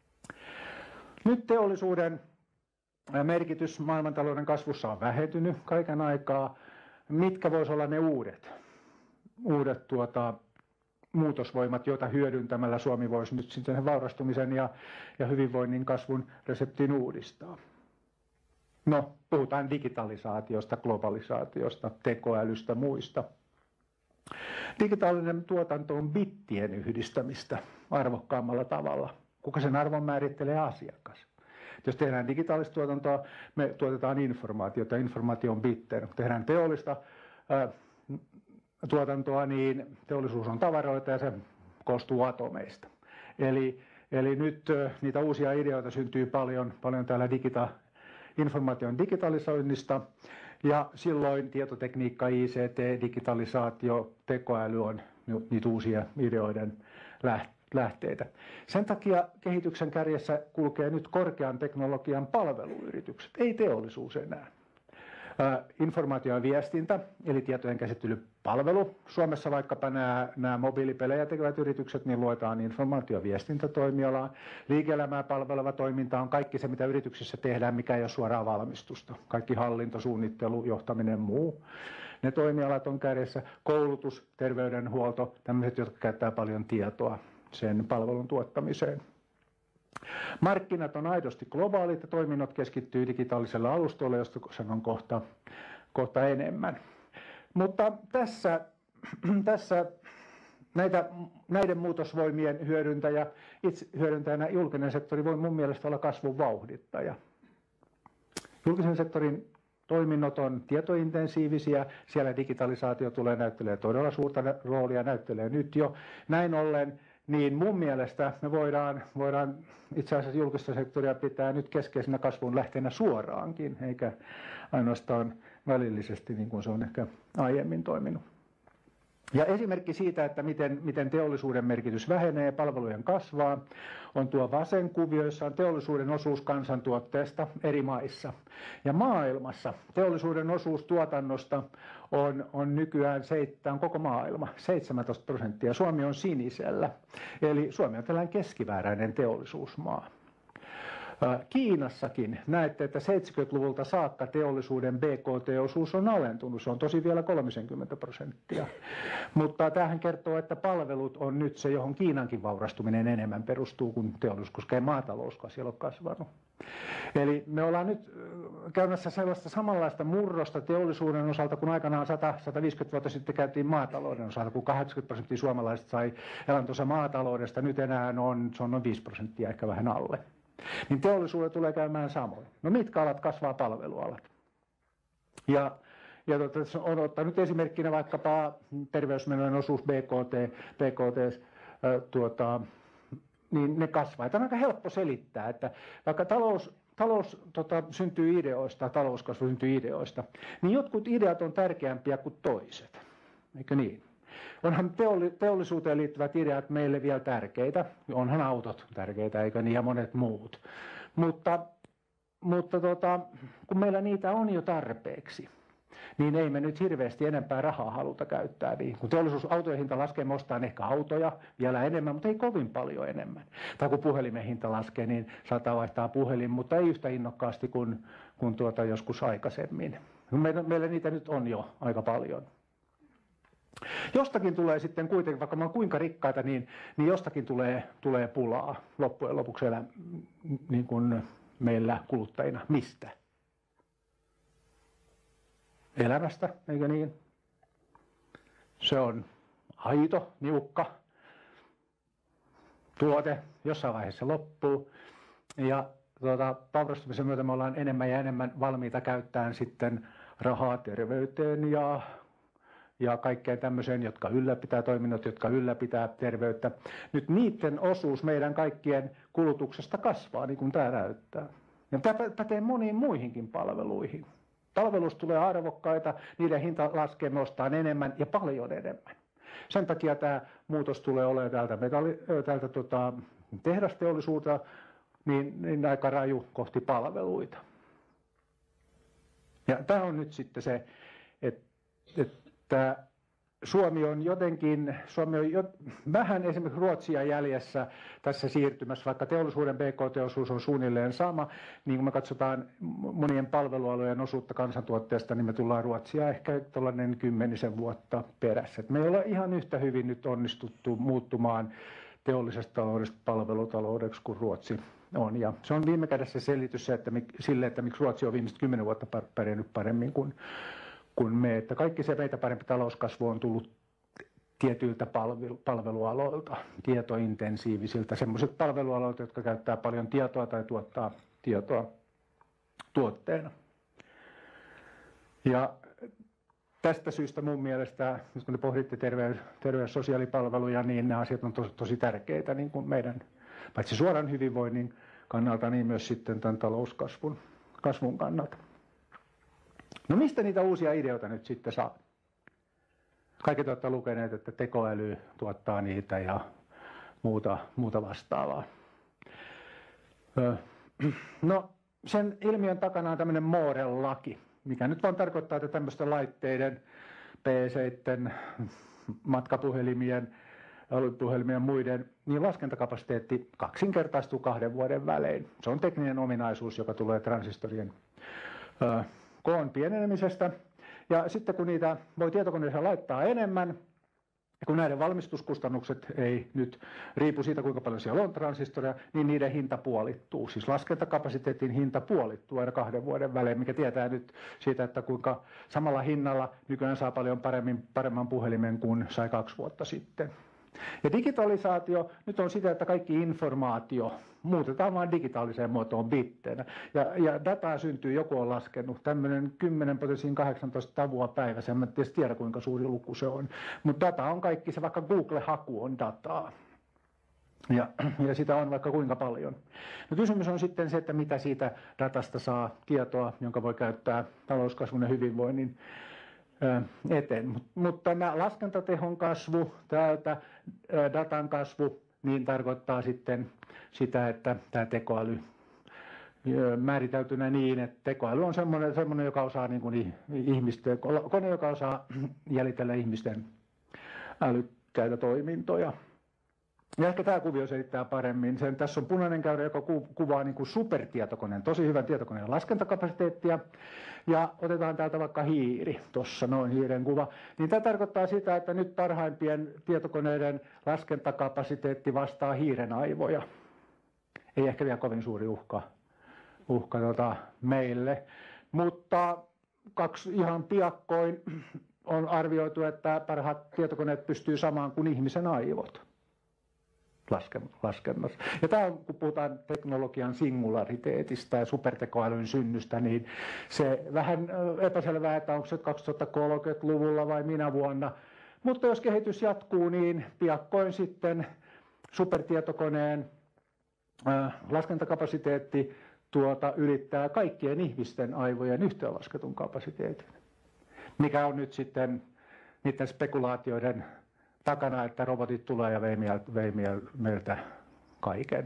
Nyt teollisuuden merkitys maailmantalouden kasvussa on vähentynyt kaiken aikaa. Mitkä voisivat olla ne uudet, uudet tuota, muutosvoimat, joita hyödyntämällä Suomi voisi nyt sitten sen vaurastumisen ja, ja hyvinvoinnin kasvun reseptin uudistaa? No, puhutaan digitalisaatiosta, globalisaatiosta, tekoälystä, muista. Digitaalinen tuotanto on bittien yhdistämistä arvokkaammalla tavalla. Kuka sen arvon määrittelee? Asiakas. Jos tehdään digitaalista tuotantoa, me tuotetaan informaatiota, informaatio on bittejä. Kun tehdään teollista ää, tuotantoa, niin teollisuus on tavaroita ja se koostuu atomeista. Eli, eli nyt ä, niitä uusia ideoita syntyy paljon, paljon täällä digita, informaation digitalisoinnista. Ja silloin tietotekniikka, I C T, digitalisaatio, tekoäly on niitä uusia ideoiden lähteitä. Sen takia kehityksen kärjessä kulkee nyt korkean teknologian palveluyritykset, ei teollisuus enää. Informaatio ja viestintä, eli tietojen käsittelypalvelu. Suomessa vaikkapa nämä, nämä mobiilipelejä tekevät yritykset, niin luetaan informaatio- ja viestintätoimialaan. Liike-elämää palveleva toiminta on kaikki se, mitä yrityksissä tehdään, mikä ei ole suoraan valmistusta. Kaikki hallinto, suunnittelu, johtaminen, muu. Ne toimialat on kärjessä. Koulutus, terveydenhuolto, tämmöiset, jotka käyttää paljon tietoa sen palvelun tuottamiseen. Markkinat on aidosti globaalit ja toiminnot keskittyy digitaaliselle alustoille, josta sanon kohta, kohta enemmän. Mutta tässä, tässä näitä, näiden muutosvoimien hyödyntäjä, itse hyödyntäjänä julkinen sektori voi mun mielestä olla kasvun vauhdittaja. Julkisen sektorin toiminnot on tietointensiivisiä, siellä digitalisaatio tulee näyttelee todella suurta roolia, näyttelee nyt jo. Näin ollen niin mun mielestä me voidaan, voidaan itse asiassa julkista sektoria pitää nyt keskeisenä kasvun lähteenä suoraankin, eikä ainoastaan välillisesti niin kuin se on ehkä aiemmin toiminut. Ja esimerkki siitä, että miten, miten teollisuuden merkitys vähenee ja palvelujen kasvaa, on tuo vasen kuvio, jossa on teollisuuden osuus kansantuotteesta eri maissa. Ja maailmassa teollisuuden osuus tuotannosta on, on nykyään on koko maailma, seitsemäntoista prosenttia. Suomi on sinisellä, eli Suomi on tällainen keskivääräinen teollisuusmaa. Kiinassakin näette, että seitsemänkymmentäluvulta saakka teollisuuden B K T-osuus on alentunut. Se on tosi vielä kolmekymmentä prosenttia. Mutta tämähän kertoo, että palvelut on nyt se, johon Kiinankin vaurastuminen enemmän perustuu kuin teollisuus, koska ei maatalouskaan siellä ole kasvanut. Eli me ollaan nyt käymässä sellaista samanlaista murrosta teollisuuden osalta, kun aikanaan sata viisikymmentä vuotta sitten käytiin maatalouden osalta, kun kahdeksankymmentä prosenttia suomalaiset sai elantonsa maataloudesta, nyt enää on, se on noin viisi prosenttia, ehkä vähän alle. Niin teollisuudelle tulee käymään samoin. No mitkä alat kasvaa? Palvelualat. Ja, ja tuota, on ottanut esimerkkinä vaikkapa terveysmenojen osuus B K T, B K T äh, tuota, niin ne kasvaa. Tämä on aika helppo selittää, että vaikka talous, talous tota, syntyy ideoista, talouskasvu syntyy ideoista, niin jotkut ideat on tärkeämpiä kuin toiset. Eikö niin? Onhan teollisuuteen liittyvät ideat meille vielä tärkeitä. Onhan autot tärkeitä, eikö niin, ja monet muut. Mutta, mutta tota, kun meillä niitä on jo tarpeeksi, niin ei me nyt hirveästi enempää rahaa haluta käyttää. Niin, kun teollisuusautojen hinta laskee, me ostaan ehkä autoja vielä enemmän, mutta ei kovin paljon enemmän. Tai kun puhelimen hinta laskee, niin saattaa vaihtaa puhelin, mutta ei yhtä innokkaasti kuin, kuin tuota joskus aikaisemmin. Meillä, meillä niitä nyt on jo aika paljon. Jostakin tulee sitten kuitenkin, vaikka me on kuinka rikkaita, niin, niin jostakin tulee, tulee pulaa loppujen lopuksi elä, niin kuin meillä kuluttajina. Mistä? Elämästä, eikö niin? Se on aito, niukka tuote, jossain vaiheessa loppuu. Ja tuota, vaurastumisen myötä me ollaan enemmän ja enemmän valmiita käyttämään sitten rahaa terveyteen ja ja kaikkeen tämmöiseen, jotka ylläpitää toiminnot, jotka ylläpitää terveyttä. Nyt niiden osuus meidän kaikkien kulutuksesta kasvaa, niin kuin tämä näyttää. Ja tämä pätee moniin muihinkin palveluihin. Palvelusta tulee arvokkaita, niiden hinta laskee, me ostaan enemmän ja paljon enemmän. Sen takia tämä muutos tulee olemaan täältä, metalli, täältä tota, tehdasteollisuutta niin, niin aika raju kohti palveluita. Ja tämä on nyt sitten se, että, että Suomi on jotenkin, Suomi on jo, vähän esimerkiksi Ruotsia jäljessä tässä siirtymässä, vaikka teollisuuden B K T-osuus on suunnilleen sama, niin kun me katsotaan monien palvelualojen osuutta kansantuotteesta, niin me tullaan Ruotsia ehkä tuollainen kymmenisen vuotta perässä. Et me ei ole ihan yhtä hyvin nyt onnistuttu muuttumaan teollisesta taloudesta palvelutaloudeksi kuin Ruotsi on. Ja se on viime kädessä selitys se, että mik, sille, että miksi Ruotsi on viimeiset kymmenen vuotta pärjännyt paremmin kuin kuin me, että kaikki se meitä parempi talouskasvu on tullut tietyiltä palvelu, palvelualoilta, tietointensiivisiltä, semmoiset palvelualoilta, jotka käyttää paljon tietoa tai tuottaa tietoa tuotteena. Ja tästä syystä mun mielestä, kun te pohditte terveys, terveys- sosiaalipalveluja, niin nämä asiat on tosi, tosi tärkeitä niin kuin meidän, paitsi suoran hyvinvoinnin kannalta, niin myös sitten tämän talouskasvun kasvun kannalta. No mistä niitä uusia ideoita nyt sitten saa? Kaikki te olette lukeneet, että tekoäly tuottaa niitä ja muuta, muuta vastaavaa. No sen ilmiön takana on tämmöinen Mooren laki, mikä nyt vaan tarkoittaa, että tämmöisten laitteiden, P C:iden, matkapuhelimien, älypuhelimien ja muiden, niin laskentakapasiteetti kaksinkertaistuu kahden vuoden välein. Se on tekninen ominaisuus, joka tulee transistorien koon pienenemisestä. Ja sitten kun niitä voi tietokoneeseen laittaa enemmän, ja kun näiden valmistuskustannukset ei nyt riipu siitä, kuinka paljon siellä on transistoria, niin niiden hinta puolittuu. Siis laskentakapasiteetin hinta puolittuu aina kahden vuoden välein, mikä tietää nyt siitä, että kuinka samalla hinnalla nykyään saa paljon paremmin, paremman puhelimen kuin sai kaksi vuotta sitten. Ja digitalisaatio nyt on sitä, että kaikki informaatio muutetaan vain digitaaliseen muotoon bitteinä. Ja, ja dataa syntyy, joku on laskenut, tämmöinen kymmenen potenssiin kahdeksantoista tavua päivässä, en mä tiedä kuinka suuri luku se on. Mutta data on kaikki, se vaikka Google-haku on dataa. Ja, ja sitä on vaikka kuinka paljon. No kysymys on sitten se, että mitä siitä datasta saa tietoa, jonka voi käyttää talouskasvun ja hyvinvoinnin eteen. Mutta nämä laskentatehon kasvu, täältä datan kasvu, niin tarkoittaa sitten sitä, että tämä tekoäly määriteltynä niin, että tekoäly on semmoinen, semmoinen joka osaa niin kuin ihmisten, kone, joka osaa jäljitellä ihmisten älykkäitä toimintoja. Ja ehkä tämä kuvio selittää paremmin sen. Tässä on punainen käyrä, joka kuvaa niin kuin supertietokoneen, tosi hyvän tietokoneen laskentakapasiteettia. Ja otetaan täältä vaikka hiiri, tuossa noin hiiren kuva. Niin tämä tarkoittaa sitä, että nyt parhaimpien tietokoneiden laskentakapasiteetti vastaa hiiren aivoja. Ei ehkä vielä kovin suuri uhka, uhka tota meille. Mutta kaksi ihan piakkoin on arvioitu, että parhaat tietokoneet pystyy samaan kuin ihmisen aivot laskennassa. Ja tämä on, kun puhutaan teknologian singulariteetista ja supertekoälyn synnystä, niin se vähän epäselvää, että onko se kaksituhattakolmekymmentäluvulla vai minä vuonna. Mutta jos kehitys jatkuu, niin piakkoin sitten supertietokoneen äh, laskentakapasiteetti tuota, ylittää kaikkien ihmisten aivojen yhteenlasketun kapasiteetin. Mikä on nyt sitten niiden spekulaatioiden takana, että robotit tulee ja vei, mieltä, vei meiltä kaiken.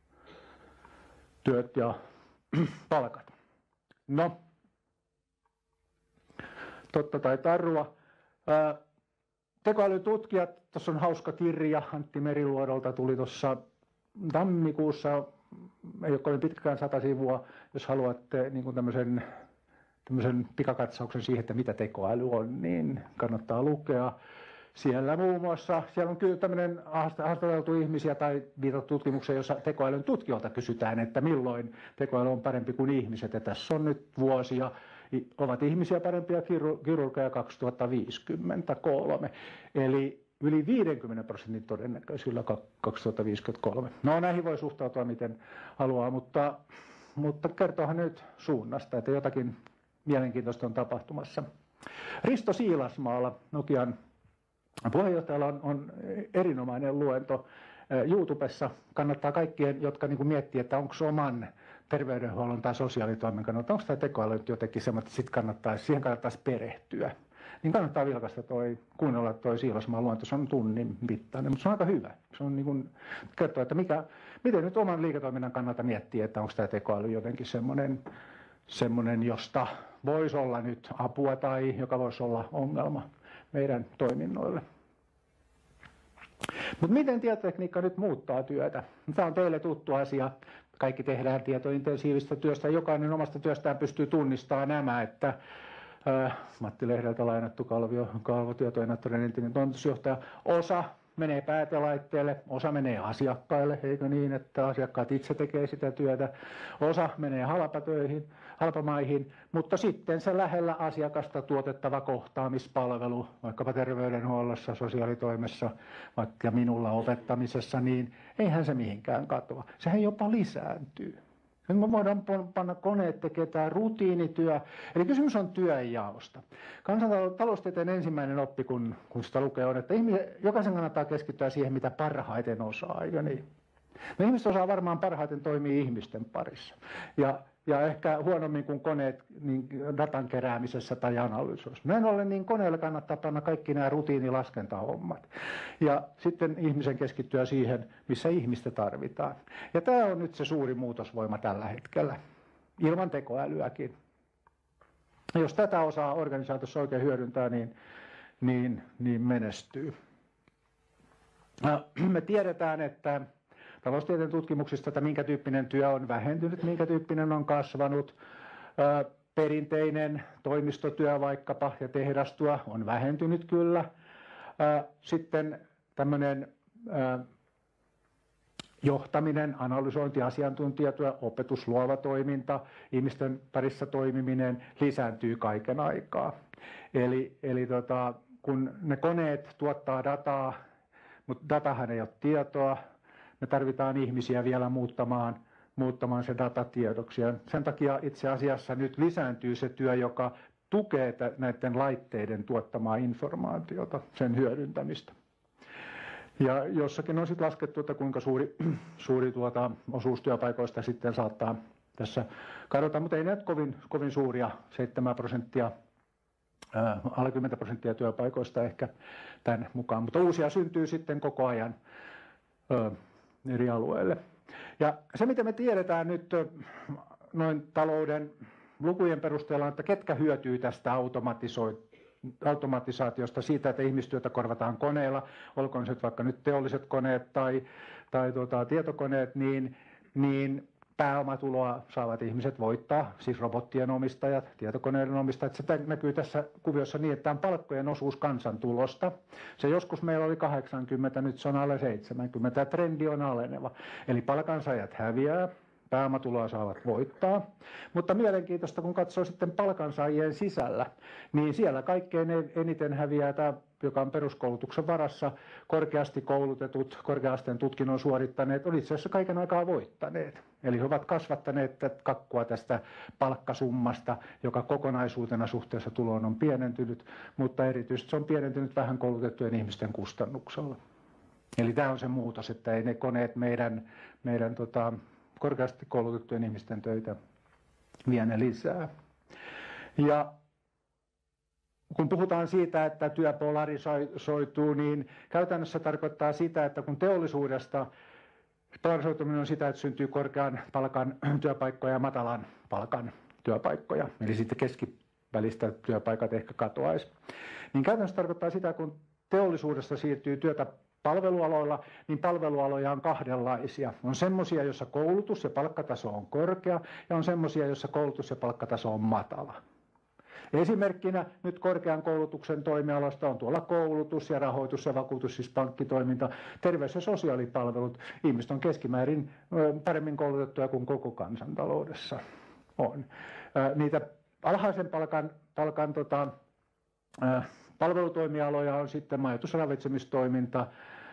Työt ja palkat. No, totta tai tarua. Ää, tekoälytutkijat, tuossa on hauska kirja, Antti Meriluodolta tuli tuossa tammikuussa, ei ole kovin pitkäkään sata sivua, jos haluatte niin kuin tämmöisen, tämmöisen pikakatsauksen siihen, että mitä tekoäly on, niin kannattaa lukea. Siellä muun muassa, siellä on kyllä tämmöinen haastateltu ihmisiä tai viitattu tutkimukseen, jossa tekoälyn tutkijoilta kysytään, että milloin tekoäly on parempi kuin ihmiset. Ja tässä on nyt vuosia, ovat ihmisiä parempia kirurgeja kaksituhattaviisikymmentäkolme, eli yli viidenkymmenen prosentin todennäköisyydellä kaksituhattaviisikymmentäkolme. No näihin voi suhtautua miten haluaa, mutta, mutta kertoohan nyt suunnasta, että jotakin mielenkiintoista on tapahtumassa. Risto Siilasmaalla, Nokian puheenjohtajalla on, on erinomainen luento YouTubessa. Kannattaa kaikkien, jotka niin kuin miettii, että onko oman terveydenhuollon tai sosiaalitoimen kannalta, onko tämä tekoäly jotenkin semmoinen, että sit kannattaisi, siihen kannattaisi perehtyä. niin kannattaa vilkaista toi, kuunnella toi Siilasmaan luento. Se on tunnin mittainen, mutta se on aika hyvä. Se on niin kuin, kertoo, että mikä, miten nyt oman liiketoiminnan kannalta miettii, että onko tämä tekoäly jotenkin semmoinen, semmoinen, josta voisi olla nyt apua tai joka voisi olla ongelma meidän toiminnoille. Mutta miten tietotekniikka nyt muuttaa työtä? Tämä on teille tuttu asia. Kaikki tehdään tietointensiivistä työstä. Jokainen omasta työstään pystyy tunnistamaan nämä, että äh, Matti Lehdeltä lainattu kalvio, kalvotietojennaattorin entinen toimitusjohtaja, osa menee päätelaitteelle, osa menee asiakkaille, eikö niin, että asiakkaat itse tekee sitä työtä, osa menee halpatöihin, halpamaihin, mutta sitten se lähellä asiakasta tuotettava kohtaamispalvelu, vaikkapa terveydenhuollossa, sosiaalitoimessa, vaikka minulla opettamisessa, niin eihän se mihinkään katoa. Sehän jopa lisääntyy. Nyt me voidaan panna koneet tekemään rutiinityö. Eli kysymys on työnjaosta. Kansantaloustieteen ensimmäinen oppi, kun, kun sitä lukee, on, että ihmisen, jokaisen kannattaa keskittyä siihen, mitä parhaiten osaa, eikö niin? No, ihmiset osaa varmaan parhaiten toimia ihmisten parissa. Ja, ja ehkä huonommin kuin koneet niin datan keräämisessä tai analysoissa. Näin ollen niin koneelle kannattaa panna kaikki nämä rutiinilaskentahommat. Ja sitten ihmisen keskittyä siihen, missä ihmistä tarvitaan. Ja tämä on nyt se suuri muutosvoima tällä hetkellä, ilman tekoälyäkin. Ja jos tätä osaa organisaatiossa oikein hyödyntää, niin, niin, niin menestyy. No, me tiedetään, että taloustieteen tutkimuksista, että minkä tyyppinen työ on vähentynyt, minkä tyyppinen on kasvanut. Ö, perinteinen toimistotyö vaikkapa ja tehdastyö on vähentynyt kyllä. Ö, sitten tämmöinen ö, johtaminen, analysointi, asiantuntijatyö, opetus, luova toiminta, ihmisten parissa toimiminen lisääntyy kaiken aikaa. Eli, eli tota, kun ne koneet tuottaa dataa, mutta datahan ei ole tietoa, me tarvitaan ihmisiä vielä muuttamaan, muuttamaan se datatiedoksi. Ja sen takia itse asiassa nyt lisääntyy se työ, joka tukee näiden laitteiden tuottamaa informaatiota, sen hyödyntämistä. Ja jossakin on sitten laskettu, että kuinka suuri, suuri tuota, osuus työpaikoista sitten saattaa tässä kadota, mutta ei ne kovin, kovin suuria, seitsemän prosenttia, ää, alle kymmenen prosenttia työpaikoista ehkä tämän mukaan, mutta uusia syntyy sitten koko ajan ää, eri alueille. Ja se, mitä me tiedetään nyt noin talouden lukujen perusteella, on, että ketkä hyötyy tästä automatisaatiosta, siitä, että ihmistyötä korvataan koneilla, olkoon se vaikka nyt teolliset koneet tai, tai tuota, tietokoneet, niin, niin pääomatuloa saavat ihmiset voittaa, siis robottien omistajat, tietokoneiden omistajat. Se näkyy tässä kuviossa niin, että tämä on palkkojen osuus kansantulosta. Se joskus meillä oli kahdeksankymmentä, nyt se on alle seitsemänkymmentä, ja trendi on aleneva. Eli palkansaajat häviää, pääomatuloa saavat voittaa. Mutta mielenkiintoista, kun katsoo sitten palkansaajien sisällä, niin siellä kaikkein eniten häviää tämä, joka on peruskoulutuksen varassa, korkeasti koulutetut, korkea-asteen tutkinnon suorittaneet, on itse asiassa kaiken aikaa voittaneet. Eli he ovat kasvattaneet kakkua tästä palkkasummasta, joka kokonaisuutena suhteessa tuloon on pienentynyt, mutta erityisesti se on pienentynyt vähän koulutettujen ihmisten kustannuksella. Eli tämä on se muutos, että ei ne koneet meidän, meidän tota, korkeasti koulutettujen ihmisten töitä vie ne lisää. Ja kun puhutaan siitä, että työ polarisoituu, niin käytännössä tarkoittaa sitä, että kun teollisuudesta polarisoituminen on sitä, että syntyy korkean palkan työpaikkoja ja matalan palkan työpaikkoja, eli sitten keskivälistä työpaikat ehkä katoaisi, niin käytännössä tarkoittaa sitä, kun teollisuudesta siirtyy työtä palvelualoilla, niin palvelualoja on kahdenlaisia. On semmoisia, joissa koulutus ja palkkataso on korkea, ja on semmoisia, joissa koulutus ja palkkataso on matala. Esimerkkinä nyt korkean koulutuksen toimialasta on tuolla koulutus ja rahoitus ja vakuutus, siis pankkitoiminta, terveys- ja sosiaalipalvelut. Ihmiset on keskimäärin paremmin koulutettuja kuin koko kansantaloudessa on. Niitä alhaisen palkan, palkan tota, palvelutoimialoja on sitten majoitus- ja ravitsemistoiminta,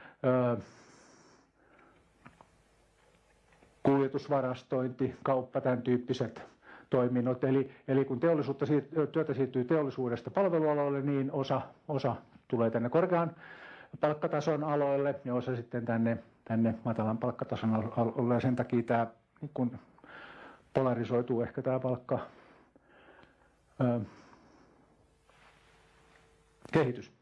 kuljetusvarastointi, kauppa, tämän tyyppiset toiminnot. Eli, eli kun teollisuutta, työtä siirtyy teollisuudesta palvelualoille, niin osa, osa tulee tänne korkean palkkatason aloille ja osa sitten tänne, tänne matalan palkkatason aloille. Ja sen takia tämä niin kun polarisoituu ehkä tämä palkka. kehitys.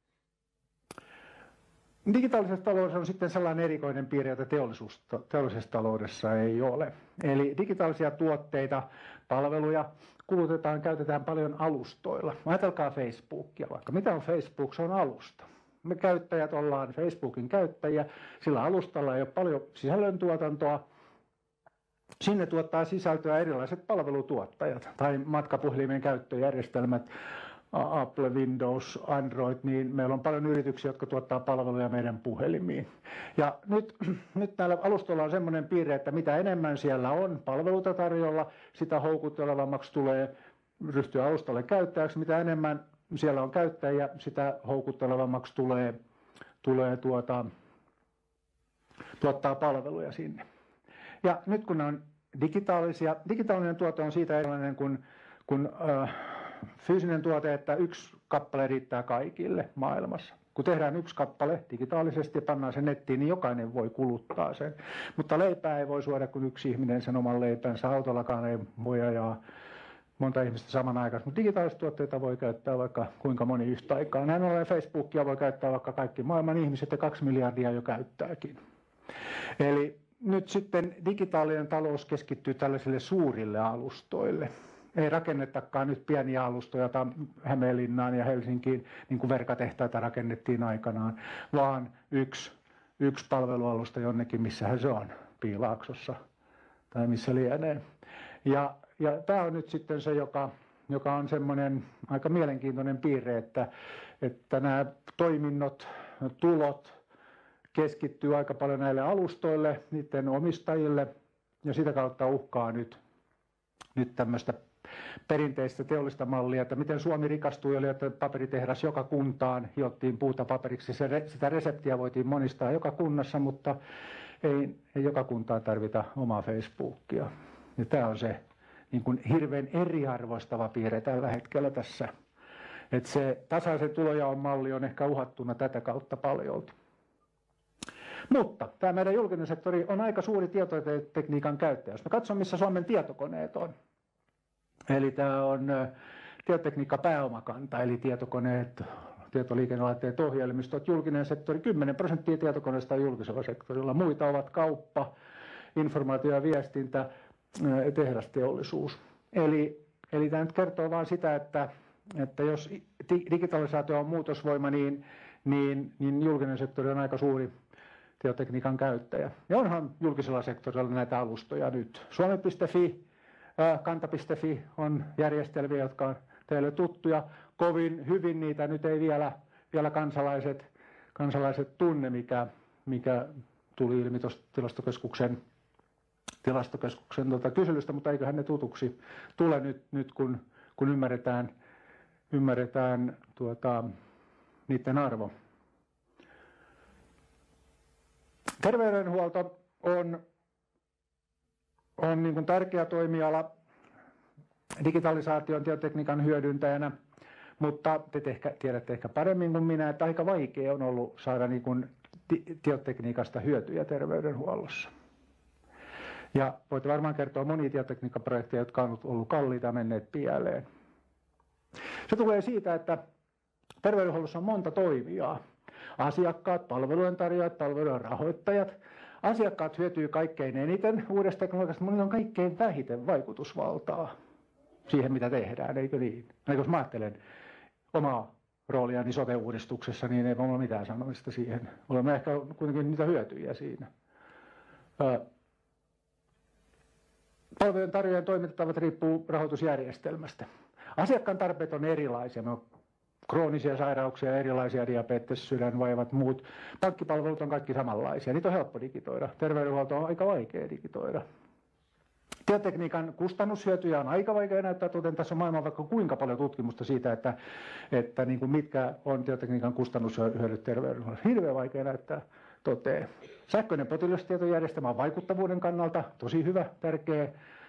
Digitaalisessa taloudessa on sitten sellainen erikoinen piirre, jota teollisessa taloudessa ei ole. Eli digitaalisia tuotteita, palveluja kulutetaan, käytetään paljon alustoilla. Ajatelkaa Facebookia vaikka. Mitä on Facebook? Se on alusta. Me käyttäjät ollaan Facebookin käyttäjiä. Sillä alustalla ei ole paljon sisällöntuotantoa. Sinne tuottaa sisältöä erilaiset palvelutuottajat tai matkapuhelimen käyttöjärjestelmät. Apple, Windows, Android, niin meillä on paljon yrityksiä, jotka tuottaa palveluja meidän puhelimiin. Ja nyt, nyt näillä alustoilla on semmoinen piirre, että mitä enemmän siellä on palveluita tarjolla, sitä houkuttelevammaksi tulee ryhtyä alustalle käyttäjäksi. Mitä enemmän siellä on käyttäjiä, sitä houkuttelevammaksi tulee, tulee tuota, tuottaa palveluja sinne. Ja nyt kun ne on digitaalisia, digitaalinen tuote on siitä erilainen kuin, kuin äh, fyysinen tuote, että yksi kappale riittää kaikille maailmassa. Kun tehdään yksi kappale digitaalisesti ja pannaan sen nettiin, niin jokainen voi kuluttaa sen. Mutta leipää ei voi suoda kuin yksi ihminen sen oman leipänsä. Autollakaan ei voi ajaa monta ihmistä samanaikaisesti. Mutta digitaalisia tuotteita voi käyttää vaikka kuinka moni yhtä aikaa. Näin ollen Facebookia voi käyttää vaikka kaikki maailman ihmiset ja kaksi miljardia jo käyttääkin. Eli nyt sitten digitaalinen talous keskittyy tällaisille suurille alustoille. Ei rakennetakaan nyt pieniä alustoja Hämeenlinnaan ja Helsinkiin, niin kuin verkatehtaita rakennettiin aikanaan, vaan yksi, yksi palvelualusta jonnekin, missähän se on, Piilaaksossa tai missä lienee. Ja, ja tämä on nyt sitten se, joka, joka on semmoinen aika mielenkiintoinen piirre, että, että nämä toiminnot, tulot keskittyy aika paljon näille alustoille, niiden omistajille, ja sitä kautta uhkaa nyt, nyt tämmöistä perinteistä teollista mallia, että miten Suomi rikastui, oli, että paperitehdas joka kuntaan hiottiin puuta paperiksi. Se, sitä reseptiä voitiin monistaa joka kunnassa, mutta ei, ei joka kuntaan tarvita omaa Facebookia. Ja tämä on se niin kuin hirveän eriarvoistava piirre tällä hetkellä tässä. Että se tasaisen tulojaon malli on ehkä uhattuna tätä kautta paljolti. Mutta tämä meidän julkinen sektori on aika suuri tietotekniikan käyttäjä. Jos me katsomme, missä Suomen tietokoneet on, eli tämä on tietotekniikka pääomakanta, eli tietokoneet, tietoliikennelaitteet, ohjelmistot, julkinen sektori, kymmenen prosenttia tietokoneista on julkisella sektorilla. Muita ovat kauppa, informaatio ja viestintä, tehdasteollisuus. Eli, eli tämä nyt kertoo vain sitä, että, että jos digitalisaatio on muutosvoima, niin, niin, niin julkinen sektori on aika suuri tietotekniikan käyttäjä. Ja onhan julkisella sektorilla näitä alustoja nyt. Suomi piste fi, kanta piste fi on järjestelmiä, jotka on teille tuttuja. Kovin hyvin niitä nyt ei vielä, vielä kansalaiset, kansalaiset tunne, mikä, mikä tuli ilmi tuosta tilastokeskuksen, tilastokeskuksen tuota kyselystä, mutta eiköhän ne tutuksi tule nyt, nyt kun, kun ymmärretään, ymmärretään tuota, niiden arvo. Terveydenhuolto on, on niin kuin tärkeä toimiala digitalisaation tietotekniikan hyödyntäjänä, mutta te ehkä, tiedätte ehkä paremmin kuin minä, että aika vaikea on ollut saada niin kuin tietotekniikasta hyötyjä terveydenhuollossa. Ja voitte varmaan kertoa monia tietotekniikkaprojekteja, jotka ovat ollut kalliita ja menneet pieleen. Se tulee siitä, että terveydenhuollossa on monta toimijaa. Asiakkaat, palvelujen tarjoajat, palvelujen rahoittajat. Asiakkaat hyötyy kaikkein eniten uudesta teknologiasta, mutta niillä on kaikkein vähiten vaikutusvaltaa siihen, mitä tehdään, eikö niin? Ja jos mä ajattelen omaa rooliani sote-uudistuksessa, niin ei ole mitään sanomista siihen. Olemme ehkä kuitenkin niitä hyötyjiä siinä. Palvelujen tarjoajien toimintatavat riippuu rahoitusjärjestelmästä. Asiakkaan tarpeet on erilaisia. Me on kroonisia sairauksia, erilaisia diabetes, sydänvaivat, muut. Pankkipalvelut on kaikki samanlaisia. Niitä on helppo digitoida. Terveydenhuolto on aika vaikea digitoida. Tietotekniikan kustannushyötyjä on aika vaikea näyttää, kuten tässä on maailman vaikka kuinka paljon tutkimusta siitä, että, että niin kuin mitkä on tietotekniikan kustannushyödyt terveydenhuollossa. Hirveän vaikea näyttää toteen. Sähköinen potilastietojärjestelmä on vaikuttavuuden kannalta tosi hyvä, tärkeä.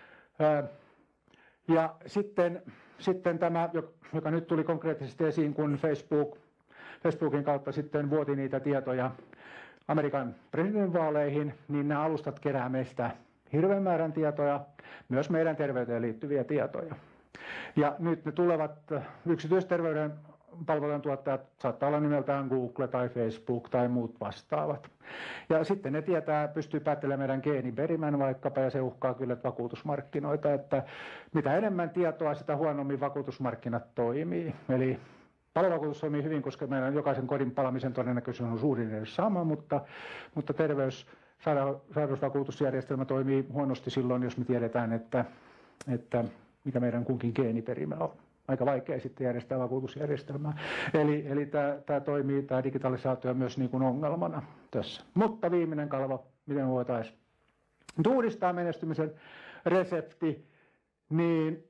Ja sitten, sitten tämä, joka nyt tuli konkreettisesti esiin, kun Facebook, Facebookin kautta sitten vuoti niitä tietoja Amerikan presidentinvaaleihin, niin nämä alustat kerää meistä hirveän määrän tietoja, myös meidän terveyteen liittyviä tietoja. Ja nyt ne tulevat yksityisterveyden palvelujen tuottajat saattaa olla nimeltään Google tai Facebook tai muut vastaavat. Ja sitten ne tietää, pystyy päättelemään meidän geeniperimän vaikkapa, ja se uhkaa kyllä vakuutusmarkkinoita, että mitä enemmän tietoa, sitä huonommin vakuutusmarkkinat toimii. Eli palovakuutus toimii hyvin, koska meidän jokaisen kodin palamisen todennäköisyys on suurin edes sama, mutta, mutta terveys, sairausvakuutusjärjestelmä toimii huonosti silloin, jos me tiedetään, että, että mikä meidän kunkin geeniperimä on. Aika vaikea sitten järjestää vakuutusjärjestelmää. Eli, eli tämä toimii, tämä digitalisaatio myös niin kuin ongelmana tässä. Mutta viimeinen kalvo, miten voitaisiin uudistaa menestymisen resepti, niin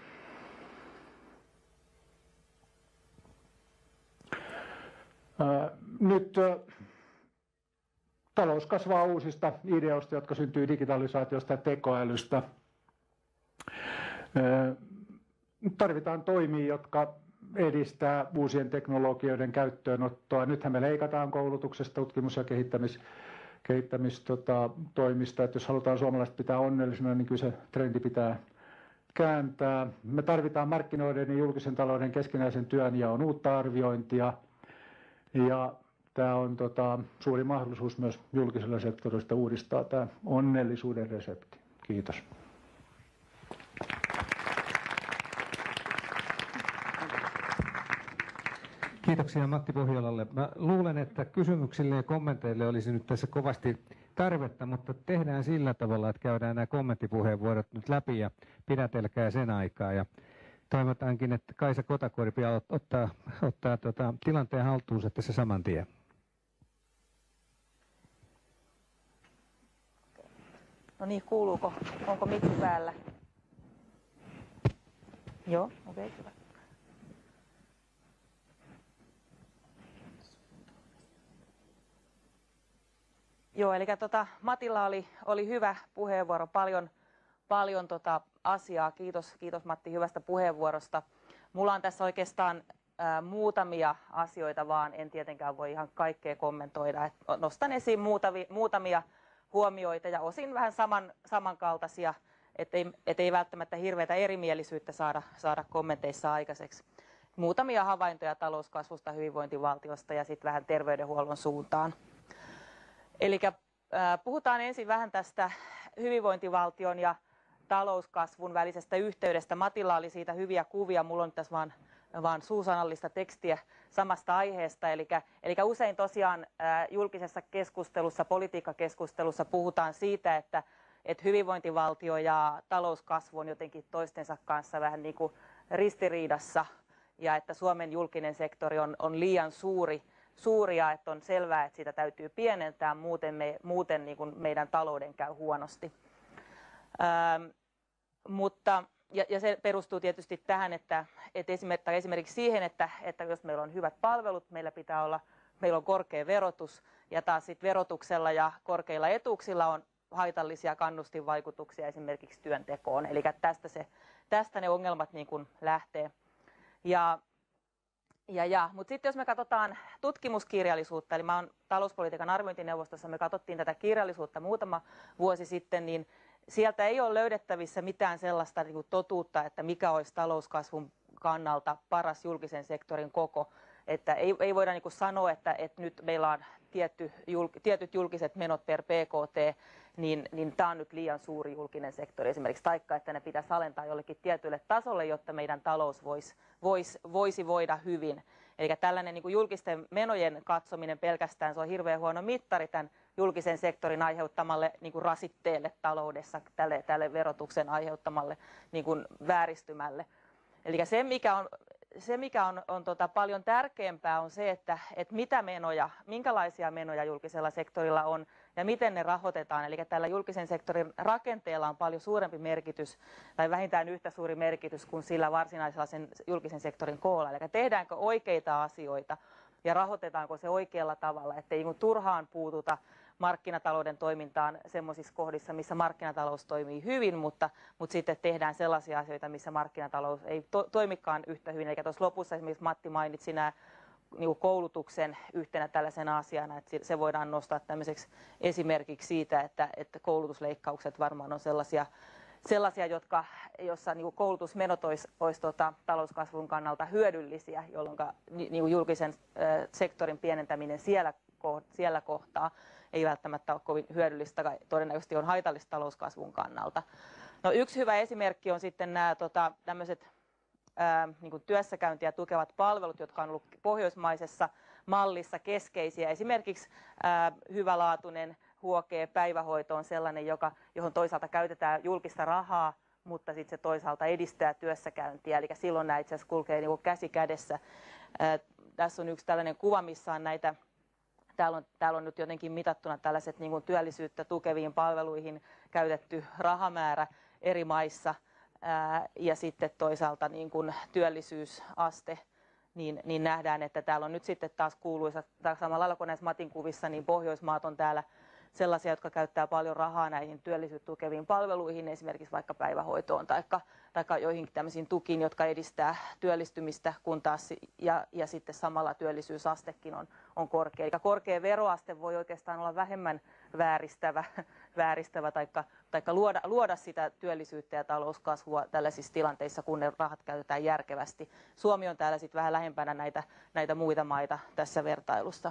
ää, nyt ää, talous kasvaa uusista ideoista, jotka syntyy digitalisaatiosta ja tekoälystä. Ää, Tarvitaan toimia, jotka edistää uusien teknologioiden käyttöönottoa. Nythän me leikataan koulutuksesta, tutkimus- ja kehittämis, kehittämistoimista. Että jos halutaan suomalaiset pitää onnellisena, niin kyllä se trendi pitää kääntää. Me tarvitaan markkinoiden ja julkisen talouden keskinäisen työnjaon uutta arviointia. Ja tämä on tota, suuri mahdollisuus myös julkisella sektorilla uudistaa tämä onnellisuuden resepti. Kiitos. Kiitoksia Matti Pohjolalle. Mä luulen, että kysymyksille ja kommenteille olisi nyt tässä kovasti tarvetta, mutta tehdään sillä tavalla, että käydään nämä kommenttipuheenvuorot nyt läpi ja pidätelkää sen aikaa. Ja toivotaankin, että Kaisa Kotakorpi ottaa, ottaa tota, tilanteen haltuunsa tässä saman tien. No niin, kuuluuko? Onko mikki päällä? Joo, okei, okay, hyvä. Joo, eli tota, Matilla oli, oli hyvä puheenvuoro, paljon, paljon tota asiaa. Kiitos, kiitos Matti hyvästä puheenvuorosta. Mulla on tässä oikeastaan ää, muutamia asioita, vaan en tietenkään voi ihan kaikkea kommentoida. Et nostan esiin muutamia, muutamia huomioita ja osin vähän saman, samankaltaisia, ettei, ettei välttämättä hirveätä erimielisyyttä saada, saada kommenteissa aikaiseksi. Muutamia havaintoja talouskasvusta, hyvinvointivaltiosta ja sitten vähän terveydenhuollon suuntaan. Eli puhutaan ensin vähän tästä hyvinvointivaltion ja talouskasvun välisestä yhteydestä. Matilla oli siitä hyviä kuvia, mulla on tässä vaan, vaan suusanallista tekstiä samasta aiheesta. Eli, eli usein tosiaan julkisessa keskustelussa, politiikkakeskustelussa puhutaan siitä, että, että hyvinvointivaltio ja talouskasvu on jotenkin toistensa kanssa vähän niin kuin ristiriidassa ja että Suomen julkinen sektori on, on liian suuri. suuria, että on selvää, että sitä täytyy pienentää, muuten, me, muuten niin kuin meidän talouden käy huonosti. Ähm, mutta, ja, ja se perustuu tietysti tähän, että, että esimerkiksi, esimerkiksi siihen, että, että jos meillä on hyvät palvelut, meillä pitää olla, meillä on korkea verotus, ja taas sit verotuksella ja korkeilla etuuksilla on haitallisia kannustinvaikutuksia esimerkiksi työntekoon. Eli tästä, se, tästä ne ongelmat niin kuin lähtee. Ja, Ja, ja. Mutta sitten jos me katsotaan tutkimuskirjallisuutta, eli mä oon talouspolitiikan arviointineuvostossa, me katsottiin tätä kirjallisuutta muutama vuosi sitten, niin sieltä ei ole löydettävissä mitään sellaista niin kuin totuutta, että mikä olisi talouskasvun kannalta paras julkisen sektorin koko. Että ei, ei voida niin kuin sanoa, että, että nyt meillä on tietty, jul, tietyt julkiset menot per P K T, niin, niin tämä on nyt liian suuri julkinen sektori esimerkiksi, taikka että ne pitäisi alentaa jollekin tietylle tasolle, jotta meidän talous voisi, voisi, voisi voida hyvin. Eli tällainen niin kuin julkisten menojen katsominen pelkästään, se on hirveän huono mittari tämän julkisen sektorin aiheuttamalle niin kuin rasitteelle taloudessa, tälle, tälle verotuksen aiheuttamalle niin kuin vääristymälle. Eli se, mikä on, se, mikä on, on tota paljon tärkeämpää, on se, että, että mitä menoja, minkälaisia menoja julkisella sektorilla on ja miten ne rahoitetaan. Eli tällä julkisen sektorin rakenteella on paljon suurempi merkitys, tai vähintään yhtä suuri merkitys kuin sillä varsinaisella sen julkisen sektorin koolla. Eli tehdäänkö oikeita asioita ja rahoitetaanko se oikealla tavalla, ettei niin turhaan puututa markkinatalouden toimintaan semmoisissa kohdissa, missä markkinatalous toimii hyvin, mutta, mutta sitten tehdään sellaisia asioita, missä markkinatalous ei to, toimikaan yhtä hyvin. Eli tuossa lopussa esimerkiksi Matti mainitsi nämä niin koulutuksen yhtenä tällaisena asiana, että se voidaan nostaa tämmöiseksi esimerkiksi siitä, että, että koulutusleikkaukset varmaan on sellaisia, sellaisia, jotka, jossa niin kuin koulutusmenot olisi, olisi tota, talouskasvun kannalta hyödyllisiä, jolloin niin kuin julkisen äh, sektorin pienentäminen siellä, siellä kohtaa ei välttämättä ole kovin hyödyllistä, tai todennäköisesti on haitallista talouskasvun kannalta. No, yksi hyvä esimerkki on sitten nämä tota, tämmöiset ää, niin kuin työssäkäyntiä tukevat palvelut, jotka on ollut pohjoismaisessa mallissa keskeisiä. Esimerkiksi ää, hyvälaatuinen huokee-päivähoito on sellainen, joka, johon toisaalta käytetään julkista rahaa, mutta sitten se toisaalta edistää työssäkäyntiä. Eli silloin nämä itse asiassa kulkee niin kuin käsi kädessä. Ää, tässä on yksi tällainen kuva, missä on näitä. Täällä on, täällä on nyt jotenkin mitattuna tällaiset niin kuin työllisyyttä tukeviin palveluihin käytetty rahamäärä eri maissa ää, ja sitten toisaalta niin kuin työllisyysaste, niin, niin nähdään, että täällä on nyt sitten taas kuuluisa, samalla lailla kuin näissä Matin kuvissa, niin Pohjoismaat on täällä sellaisia, jotka käyttää paljon rahaa näihin työllisyyttä tukeviin palveluihin, esimerkiksi vaikka päivähoitoon tai tai joihinkin tämmöisiin tukiin, jotka edistää työllistymistä, kun taas ja, ja sitten samalla työllisyysastekin on, on korkea. Eli korkea veroaste voi oikeastaan olla vähemmän vääristävä, vääristävä taikka, taikka luoda, luoda sitä työllisyyttä ja talouskasvua tällaisissa tilanteissa, kun ne rahat käytetään järkevästi. Suomi on täällä sitten vähän lähempänä näitä, näitä muita maita tässä vertailussa.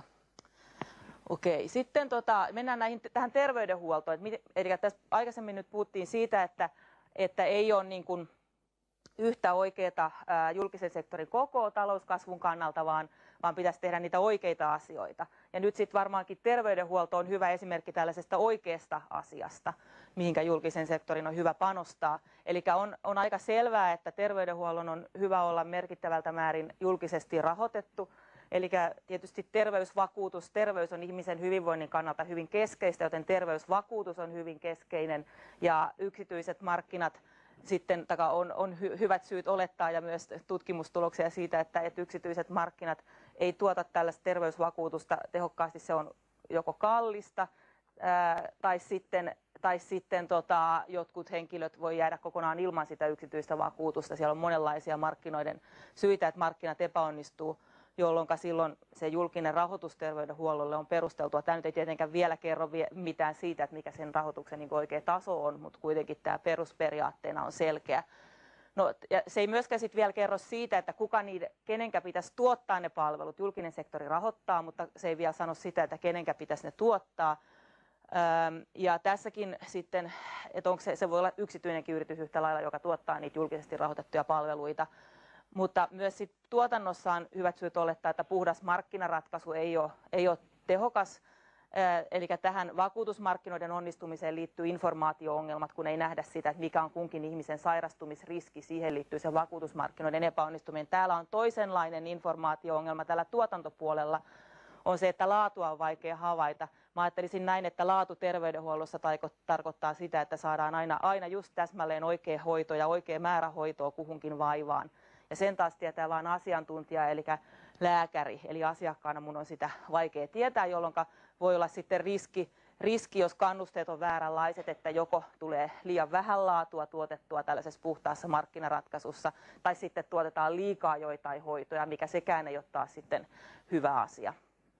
Okei, sitten tota, mennään näihin, tähän terveydenhuoltoon. Eli tässä aikaisemmin nyt puhuttiin siitä, että, että ei ole niin kuin yhtä oikeaa ää, julkisen sektorin koko talouskasvun kannalta, vaan, vaan pitäisi tehdä niitä oikeita asioita. Ja nyt sitten varmaankin terveydenhuolto on hyvä esimerkki tällaisesta oikeasta asiasta, mihinkä julkisen sektorin on hyvä panostaa. Eli on, on aika selvää, että terveydenhuollon on hyvä olla merkittävältä määrin julkisesti rahoitettu. Eli tietysti terveysvakuutus, terveys on ihmisen hyvinvoinnin kannalta hyvin keskeistä, joten terveysvakuutus on hyvin keskeinen ja yksityiset markkinat sitten on, on hy, hyvät syyt olettaa ja myös tutkimustuloksia siitä, että, että yksityiset markkinat ei tuota tällaista terveysvakuutusta tehokkaasti, se on joko kallista ää, tai sitten, tai sitten tota, jotkut henkilöt voi jäädä kokonaan ilman sitä yksityistä vakuutusta. Siellä on monenlaisia markkinoiden syitä, että markkinat epäonnistuu, jolloin silloin se julkinen rahoitus terveydenhuollolle on perusteltua. Tämä nyt ei tietenkään vielä kerro mitään siitä, että mikä sen rahoituksen niin oikea taso on, mutta kuitenkin tämä perusperiaatteena on selkeä. No, ja se ei myöskään sit vielä kerro siitä, että kuka niiden, kenenkä pitäisi tuottaa ne palvelut. Julkinen sektori rahoittaa, mutta se ei vielä sano sitä, että kenenkä pitäisi ne tuottaa. Öm, ja tässäkin sitten, että onko se, se voi olla yksityinenkin yritys yhtä lailla, joka tuottaa niitä julkisesti rahoitettuja palveluita. Mutta myös sit tuotannossa on hyvät syyt olettaa, että puhdas markkinaratkaisu ei ole, ei ole tehokas. Eli tähän vakuutusmarkkinoiden onnistumiseen liittyy informaatio-ongelmat, kun ei nähdä sitä, että mikä on kunkin ihmisen sairastumisriski. Siihen liittyy se vakuutusmarkkinoiden epäonnistuminen. Täällä on toisenlainen informaatio-ongelma tällä tuotantopuolella. On se, että laatua on vaikea havaita. Mä ajattelisin näin, että laatu terveydenhuollossa tarkoittaa sitä, että saadaan aina, aina just täsmälleen oikea hoito ja oikea määrä hoitoa kuhunkin vaivaan. Ja sen taas tietää vain asiantuntija, eli lääkäri, eli asiakkaana mun on sitä vaikea tietää, jolloin voi olla sitten riski, riski, jos kannusteet on vääränlaiset, että joko tulee liian vähän laatua tuotettua tällaisessa puhtaassa markkinaratkaisussa, tai sitten tuotetaan liikaa joitain hoitoja, mikä sekään ei ole taas sitten hyvä asia.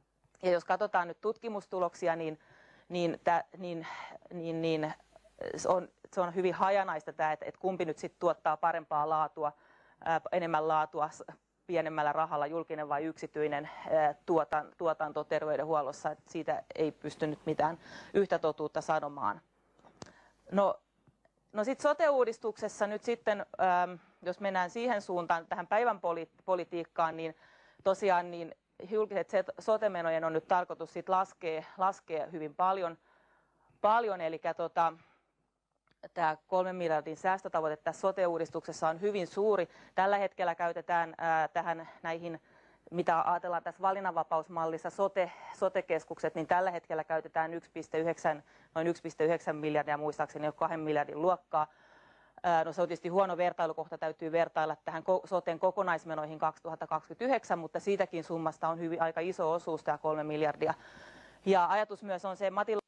Ja jos katsotaan nyt tutkimustuloksia, niin, niin, tä, niin, niin, niin se, on, se on hyvin hajanaista tämä, että, että kumpi nyt sitten tuottaa parempaa laatua, ää, enemmän laatua pienemmällä rahalla, julkinen vai yksityinen ää, tuotan, tuotanto terveydenhuollossa. Että siitä ei pystynyt mitään yhtä totuutta sanomaan. No, no sitten sote-uudistuksessa nyt sitten, ää, jos mennään siihen suuntaan, tähän päivän poli- politiikkaan, niin tosiaan niin julkiset sote-menojen on nyt tarkoitus sit laskea, laskea hyvin paljon, paljon eli tota, tämä kolmen miljardin säästötavoite tässä sote-uudistuksessa on hyvin suuri. Tällä hetkellä käytetään ää, tähän näihin, mitä ajatellaan tässä valinnanvapausmallissa, sote, sote-keskukset, niin tällä hetkellä käytetään yksi pilkku yhdeksän, noin yksi pilkku yhdeksän miljardia, muistaakseni jo kahden miljardin luokkaa. No se on tietysti huono vertailukohta, täytyy vertailla tähän soten kokonaismenoihin kaksituhattakaksikymmentäyhdeksän, mutta siitäkin summasta on hyvin aika iso osuus, tämä kolme miljardia. Ja ajatus myös on se, Matilla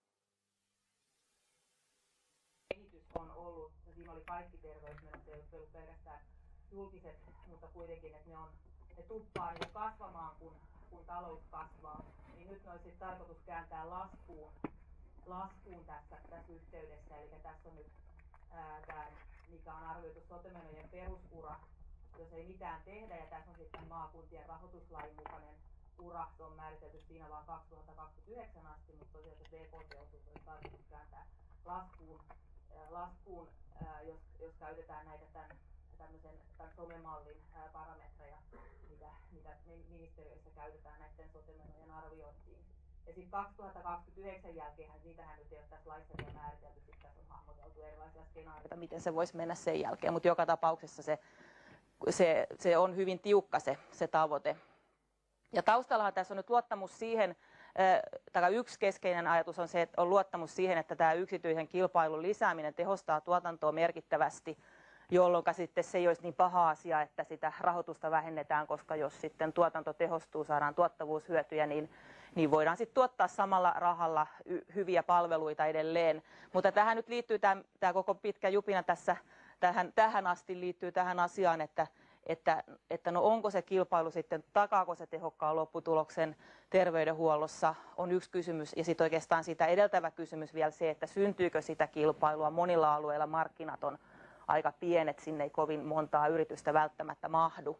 kehitys on ollut, ja siinä oli kaikki terveysmenot, ei ollut pelkästään julkiset, mutta kuitenkin, että ne, on, ne tuppaa niin kasvamaan, kun, kun talous kasvaa, niin nyt ne olisi sitten tarkoitus kääntää laskuun, laskuun tässä, tässä yhteydessä, eli tässä on nyt tämä, mikä on arvioitu sote-menojen perusura, jos ei mitään tehdä, ja tässä on sitten maakuntien rahoituslain mukainen ura, se on määritelty siinä vaan kaksituhattakaksikymmentäyhdeksän asti, mutta tosiaan se B K T-osuus olisi tarkoitus kääntää laskuun, äh, laskuun äh, jos, jos käytetään näitä tämän, tämmöisen, tämän somemallin äh, parametreja, mitä, mitä ministeriöissä käytetään näiden sote-menojen arviointiin. Ja sitten kaksituhattakaksikymmentäyhdeksän jälkeen, niitähän nyt ei ole tässä laissa vielä määritelty, sitten tässä on hahmoteltu erilaisia skenaarioita, miten se voisi mennä sen jälkeen, mutta joka tapauksessa se, se, se on hyvin tiukka se, se tavoite. Ja taustallahan tässä on nyt luottamus siihen, tai yksi keskeinen ajatus on se, että on luottamus siihen, että tämä yksityisen kilpailun lisääminen tehostaa tuotantoa merkittävästi, jolloin sitten se ei olisi niin paha asia, että sitä rahoitusta vähennetään, koska jos sitten tuotanto tehostuu, saadaan tuottavuushyötyjä, niin, niin voidaan sitten tuottaa samalla rahalla hyviä palveluita edelleen. Mutta tähän nyt liittyy tämä, tämä koko pitkä jupina tässä, tähän, tähän asti liittyy tähän asiaan, että Että, että no onko se kilpailu sitten, takaako se tehokkaan lopputuloksen terveydenhuollossa, on yksi kysymys. Ja sitten oikeastaan sitä edeltävä kysymys vielä se, että syntyykö sitä kilpailua. Monilla alueilla markkinat on aika pienet, sinne ei kovin montaa yritystä välttämättä mahdu.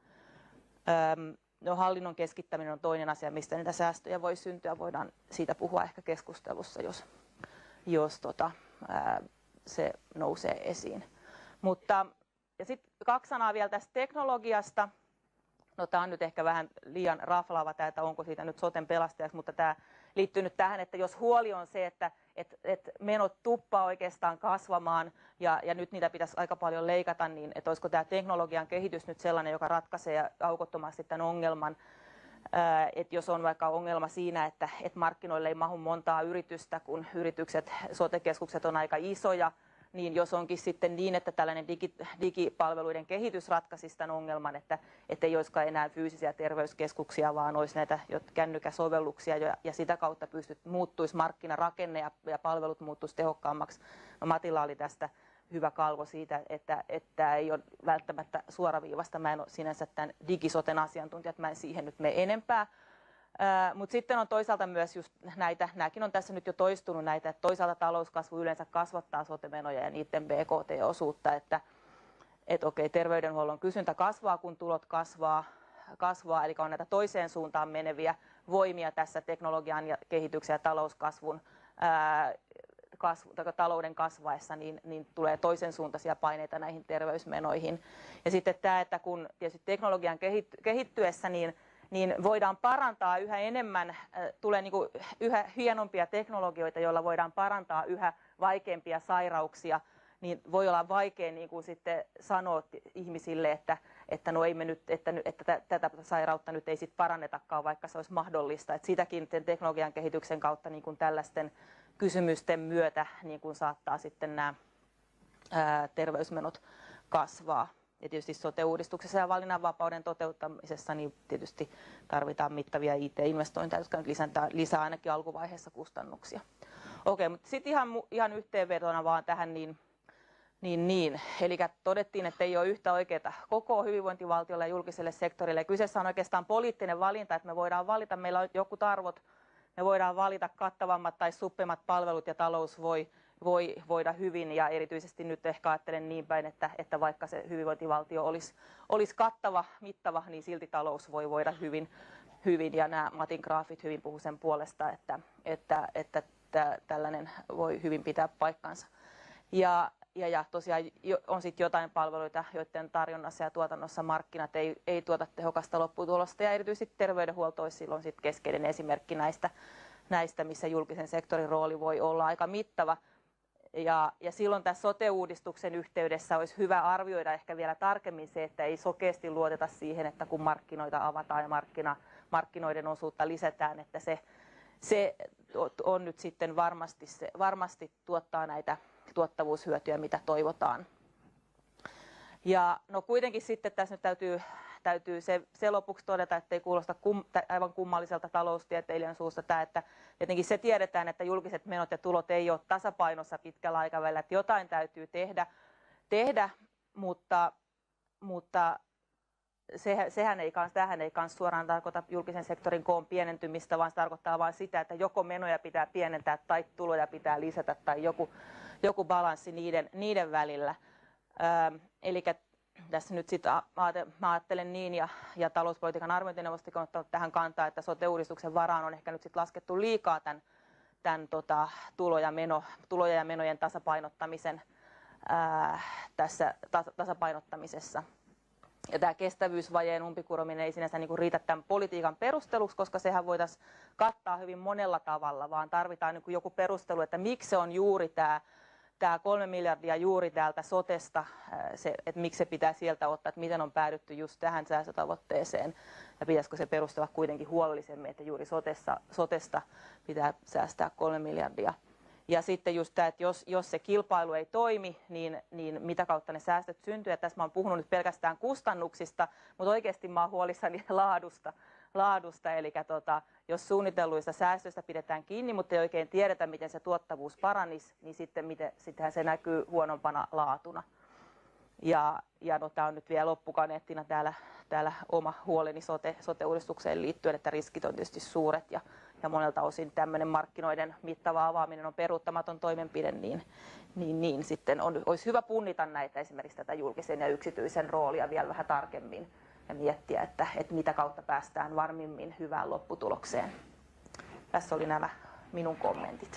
Öm, no hallinnon keskittäminen on toinen asia, mistä niitä säästöjä voi syntyä. Voidaan siitä puhua ehkä keskustelussa, jos, jos tota, ää, se nousee esiin. Mutta ja sitten kaksi sanaa vielä tästä teknologiasta. No tämä on nyt ehkä vähän liian raflaava tämä, että onko siitä nyt soten pelastajaksi, mutta tämä liittyy nyt tähän, että jos huoli on se, että et, et menot tuppaa oikeastaan kasvamaan ja, ja nyt niitä pitäisi aika paljon leikata, niin että olisiko tämä teknologian kehitys nyt sellainen, joka ratkaisee aukottomasti tämän ongelman. Ää, että jos on vaikka ongelma siinä, että et markkinoille ei mahu montaa yritystä, kun yritykset, sote-keskukset on aika isoja, niin jos onkin sitten niin, että tällainen digi, digipalveluiden kehitys ratkaisisi tämän ongelman, että, että ei olisikaan enää fyysisiä terveyskeskuksia, vaan olisi näitä kännykkäsovelluksia ja, ja sitä kautta pystyt, muuttuisi markkinarakenne ja, ja palvelut muuttuisi tehokkaammaksi. No, Matilla oli tästä hyvä kalvo siitä, että, että ei ole välttämättä suoraviivasta. Mä en ole sinänsä tämän digisoten asiantuntija, että mä en siihen nyt mene enempää. Uh, mutta sitten on toisaalta myös just näitä, nämäkin on tässä nyt jo toistunut näitä, että toisaalta talouskasvu yleensä kasvattaa sote-menoja ja niiden B K T-osuutta, että et okei, terveydenhuollon kysyntä kasvaa, kun tulot kasvaa, kasvaa, eli on näitä toiseen suuntaan meneviä voimia tässä teknologian ja kehityksen ja talouskasvun, ää, kasvu, talouden kasvaessa, niin, niin tulee toisen suuntaisia paineita näihin terveysmenoihin. Ja sitten tämä, että kun tietysti teknologian kehittyessä, niin niin voidaan parantaa yhä enemmän, äh, tulee niin kuin yhä hienompia teknologioita, joilla voidaan parantaa yhä vaikeampia sairauksia, niin voi olla vaikea niin kuin sitten sanoa ihmisille, että, että, no ei me nyt, että, että tätä sairautta nyt ei sit parannetakaan, vaikka se olisi mahdollista. Et sitäkin teknologian kehityksen kautta niin kuin tällaisten kysymysten myötä niin kuin saattaa sitten nämä ää, terveysmenot kasvaa. Ja tietysti sote-uudistuksessa ja valinnanvapauden toteuttamisessa niin tietysti tarvitaan mittavia I T-investointeja, jotka nyt lisää, lisää ainakin alkuvaiheessa kustannuksia. Okei, mutta sitten ihan, ihan yhteenvetona vaan tähän, niin, niin, niin. Eli todettiin, että ei ole yhtä oikeaa koko hyvinvointivaltiolle ja julkiselle sektorille. Ja kyseessä on oikeastaan poliittinen valinta, että me voidaan valita, meillä on joku arvot, me voidaan valita kattavammat tai suppimmat palvelut ja talous voi voi voida hyvin, ja erityisesti nyt ehkä ajattelen niin päin, että, että vaikka se hyvinvointivaltio olisi, olisi kattava, mittava, niin silti talous voi voida hyvin, hyvin ja nämä Matin graafit hyvin puhuu sen puolesta, että, että, että, että tällainen voi hyvin pitää paikkansa. Ja, ja, ja tosiaan on sitten jotain palveluita, joiden tarjonnassa ja tuotannossa markkinat ei, ei tuota tehokasta lopputulosta, ja erityisesti terveydenhuolto olisi silloin sit keskeinen esimerkki näistä, näistä, missä julkisen sektorin rooli voi olla aika mittava. Ja, ja silloin tässä sote-uudistuksen yhteydessä olisi hyvä arvioida ehkä vielä tarkemmin se, että ei sokeasti luoteta siihen, että kun markkinoita avataan ja markkina, markkinoiden osuutta lisätään, että se, se on nyt sitten varmasti, se, varmasti tuottaa näitä tuottavuushyötyjä, mitä toivotaan. Ja no kuitenkin sitten tässä nyt täytyy, täytyy se, se lopuksi todeta, että ei kuulosta kum, aivan kummalliselta taloustieteilijän suusta tämä, että tietenkin se tiedetään, että julkiset menot ja tulot ei ole tasapainossa pitkällä aikavälillä, että jotain täytyy tehdä, tehdä mutta, mutta se, sehän ei kans, tähän ei kans suoraan tarkoita julkisen sektorin koon pienentymistä, vaan se tarkoittaa vain sitä, että joko menoja pitää pienentää tai tuloja pitää lisätä tai joku, joku balanssi niiden, niiden välillä. Öö, eli tässä nyt sitten mä ajattelen niin, ja, ja talouspolitiikan arviointineuvosto on ottanut tähän kantaa, että sote-uudistuksen varaan on ehkä nyt sitten laskettu liikaa tämän, tämän tota, tulo- ja meno, tuloja ja menojen tasapainottamisen ää, tässä tas, tasapainottamisessa. Ja tämä kestävyysvajeen umpikurominen ei sinänsä niin kuin riitä tämän politiikan perusteluksi, koska sehän voitaisiin kattaa hyvin monella tavalla, vaan tarvitaan niin kuin joku perustelu, että miksi se on juuri tämä, tämä kolme miljardia juuri täältä sotesta, se, että miksi se pitää sieltä ottaa, että miten on päädytty just tähän säästötavoitteeseen ja pitäisikö se perustella kuitenkin huolellisemmin, että juuri sotessa, sotesta pitää säästää kolme miljardia. Ja sitten just tämä, että jos, jos se kilpailu ei toimi, niin, niin mitä kautta ne säästöt syntyy. Ja tässä mä oon puhunut nyt pelkästään kustannuksista, mutta oikeasti mä oon huolissani laadusta. laadusta. Eli tota, jos suunnitelluista säästöistä pidetään kiinni, mutta ei oikein tiedetä, miten se tuottavuus paranisi, niin sitten miten, sittenhän se näkyy huonompana laatuna. Ja, ja no, tämä on nyt vielä loppukaneettina täällä, täällä oma huoleni sote, sote-uudistukseen liittyen, että riskit on tietysti suuret ja, ja monelta osin tämmöinen markkinoiden mittava avaaminen on peruuttamaton toimenpide, niin, niin, niin sitten on, olisi hyvä punnita näitä esimerkiksi tätä julkisen ja yksityisen roolia vielä vähän tarkemmin ja miettiä, että, että mitä kautta päästään varmimmin hyvään lopputulokseen. Tässä oli nämä minun kommentit.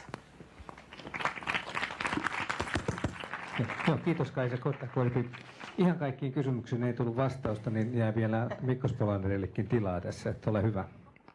Joo, kiitos Kaisa Kottakorpi. Ihan kaikkiin kysymyksiin ei tullut vastausta, niin jää vielä Mikko Spolanderillekin tilaa tässä, että ole hyvä.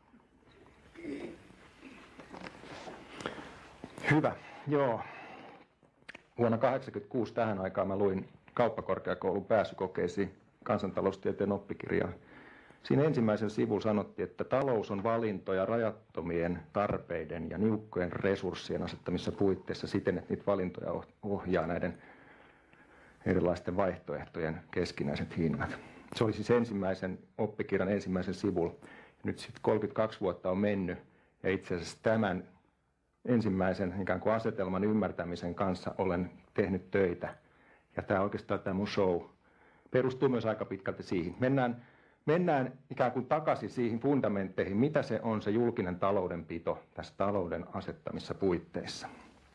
Hyvä, joo. Vuonna tuhatyhdeksänsataakahdeksankymmentäkuusi tähän aikaan mä luin kauppakorkeakoulun pääsykokeisiin kansantaloustieteen oppikirjaa. Siinä ensimmäisen sivulla sanottiin, että talous on valintoja rajattomien tarpeiden ja niukkojen resurssien asettamissa puitteissa siten, että niitä valintoja ohjaa näiden erilaisten vaihtoehtojen keskinäiset hinnat. Se oli siis ensimmäisen oppikirjan ensimmäisen sivulla. Nyt sitten kolmekymmentäkaksi vuotta on mennyt ja itse asiassa tämän ensimmäisen ikään kuin asetelman ymmärtämisen kanssa olen tehnyt töitä. Ja tämä oikeastaan tämä mun show perustuu myös aika pitkälti siihen. Mennään, mennään ikään kuin takaisin siihen fundamentteihin, mitä se on se julkinen taloudenpito tässä talouden asettamissa puitteissa.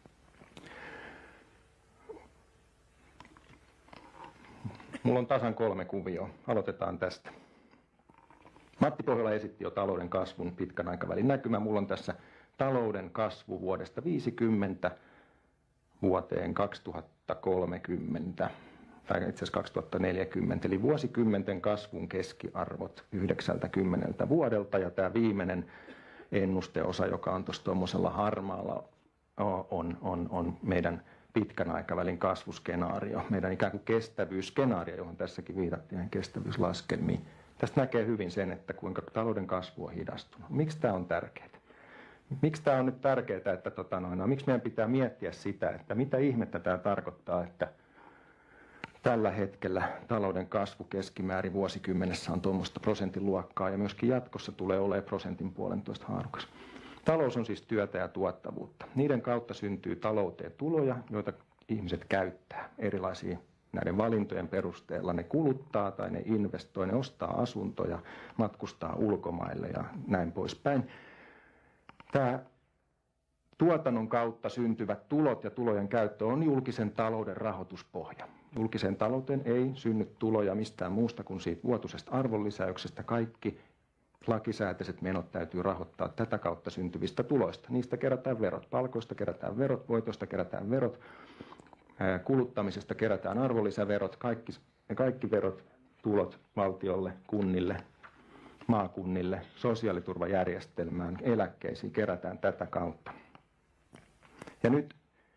Mulla on tasan kolme kuvioa. Aloitetaan tästä. Matti Pohjola esitti jo talouden kasvun pitkän aikavälin näkymä. Mulla on tässä talouden kasvu vuodesta viisikymmentä vuoteen kaksituhattakolmekymmentä, tai itse asiassa kaksituhattaneljäkymmentä, eli vuosikymmenten kasvun keskiarvot yhdeksänkymmentä vuodelta, ja tämä viimeinen ennusteosa, joka on tuossa tuommoisella harmaalla, on, on, on meidän pitkän aikavälin kasvuskenaario, meidän ikään kuin kestävyysskenaario, johon tässäkin viitattiin, kestävyyslaskelmiin. Tästä näkee hyvin sen, että kuinka talouden kasvu on hidastunut. Miksi tämä on tärkeää? Miksi tämä on nyt tärkeää, että tota noin, no, miksi meidän pitää miettiä sitä, että mitä ihmettä tämä tarkoittaa, että tällä hetkellä talouden kasvu keskimäärin vuosikymmenessä on tuommoista prosentin luokkaa ja myöskin jatkossa tulee olemaan prosentin puolentoista haarukas. Talous on siis työtä ja tuottavuutta. Niiden kautta syntyy talouteen tuloja, joita ihmiset käyttää erilaisiin näiden valintojen perusteella. Ne kuluttaa tai ne investoi, ne ostaa asuntoja, matkustaa ulkomaille ja näin poispäin. Tämä tuotannon kautta syntyvät tulot ja tulojen käyttö on julkisen talouden rahoituspohja. Julkiseen talouteen ei synny tuloja mistään muusta kuin siitä vuotuisesta arvonlisäyksestä. Kaikki lakisääteiset menot täytyy rahoittaa tätä kautta syntyvistä tuloista. Niistä kerätään verot. Palkoista kerätään verot, voitoista kerätään verot, kuluttamisesta kerätään arvonlisäverot, kaikki, kaikki verot, tulot valtiolle, kunnille, maakunnille, sosiaaliturvajärjestelmään, eläkkeisiin kerätään tätä kautta. Ja nyt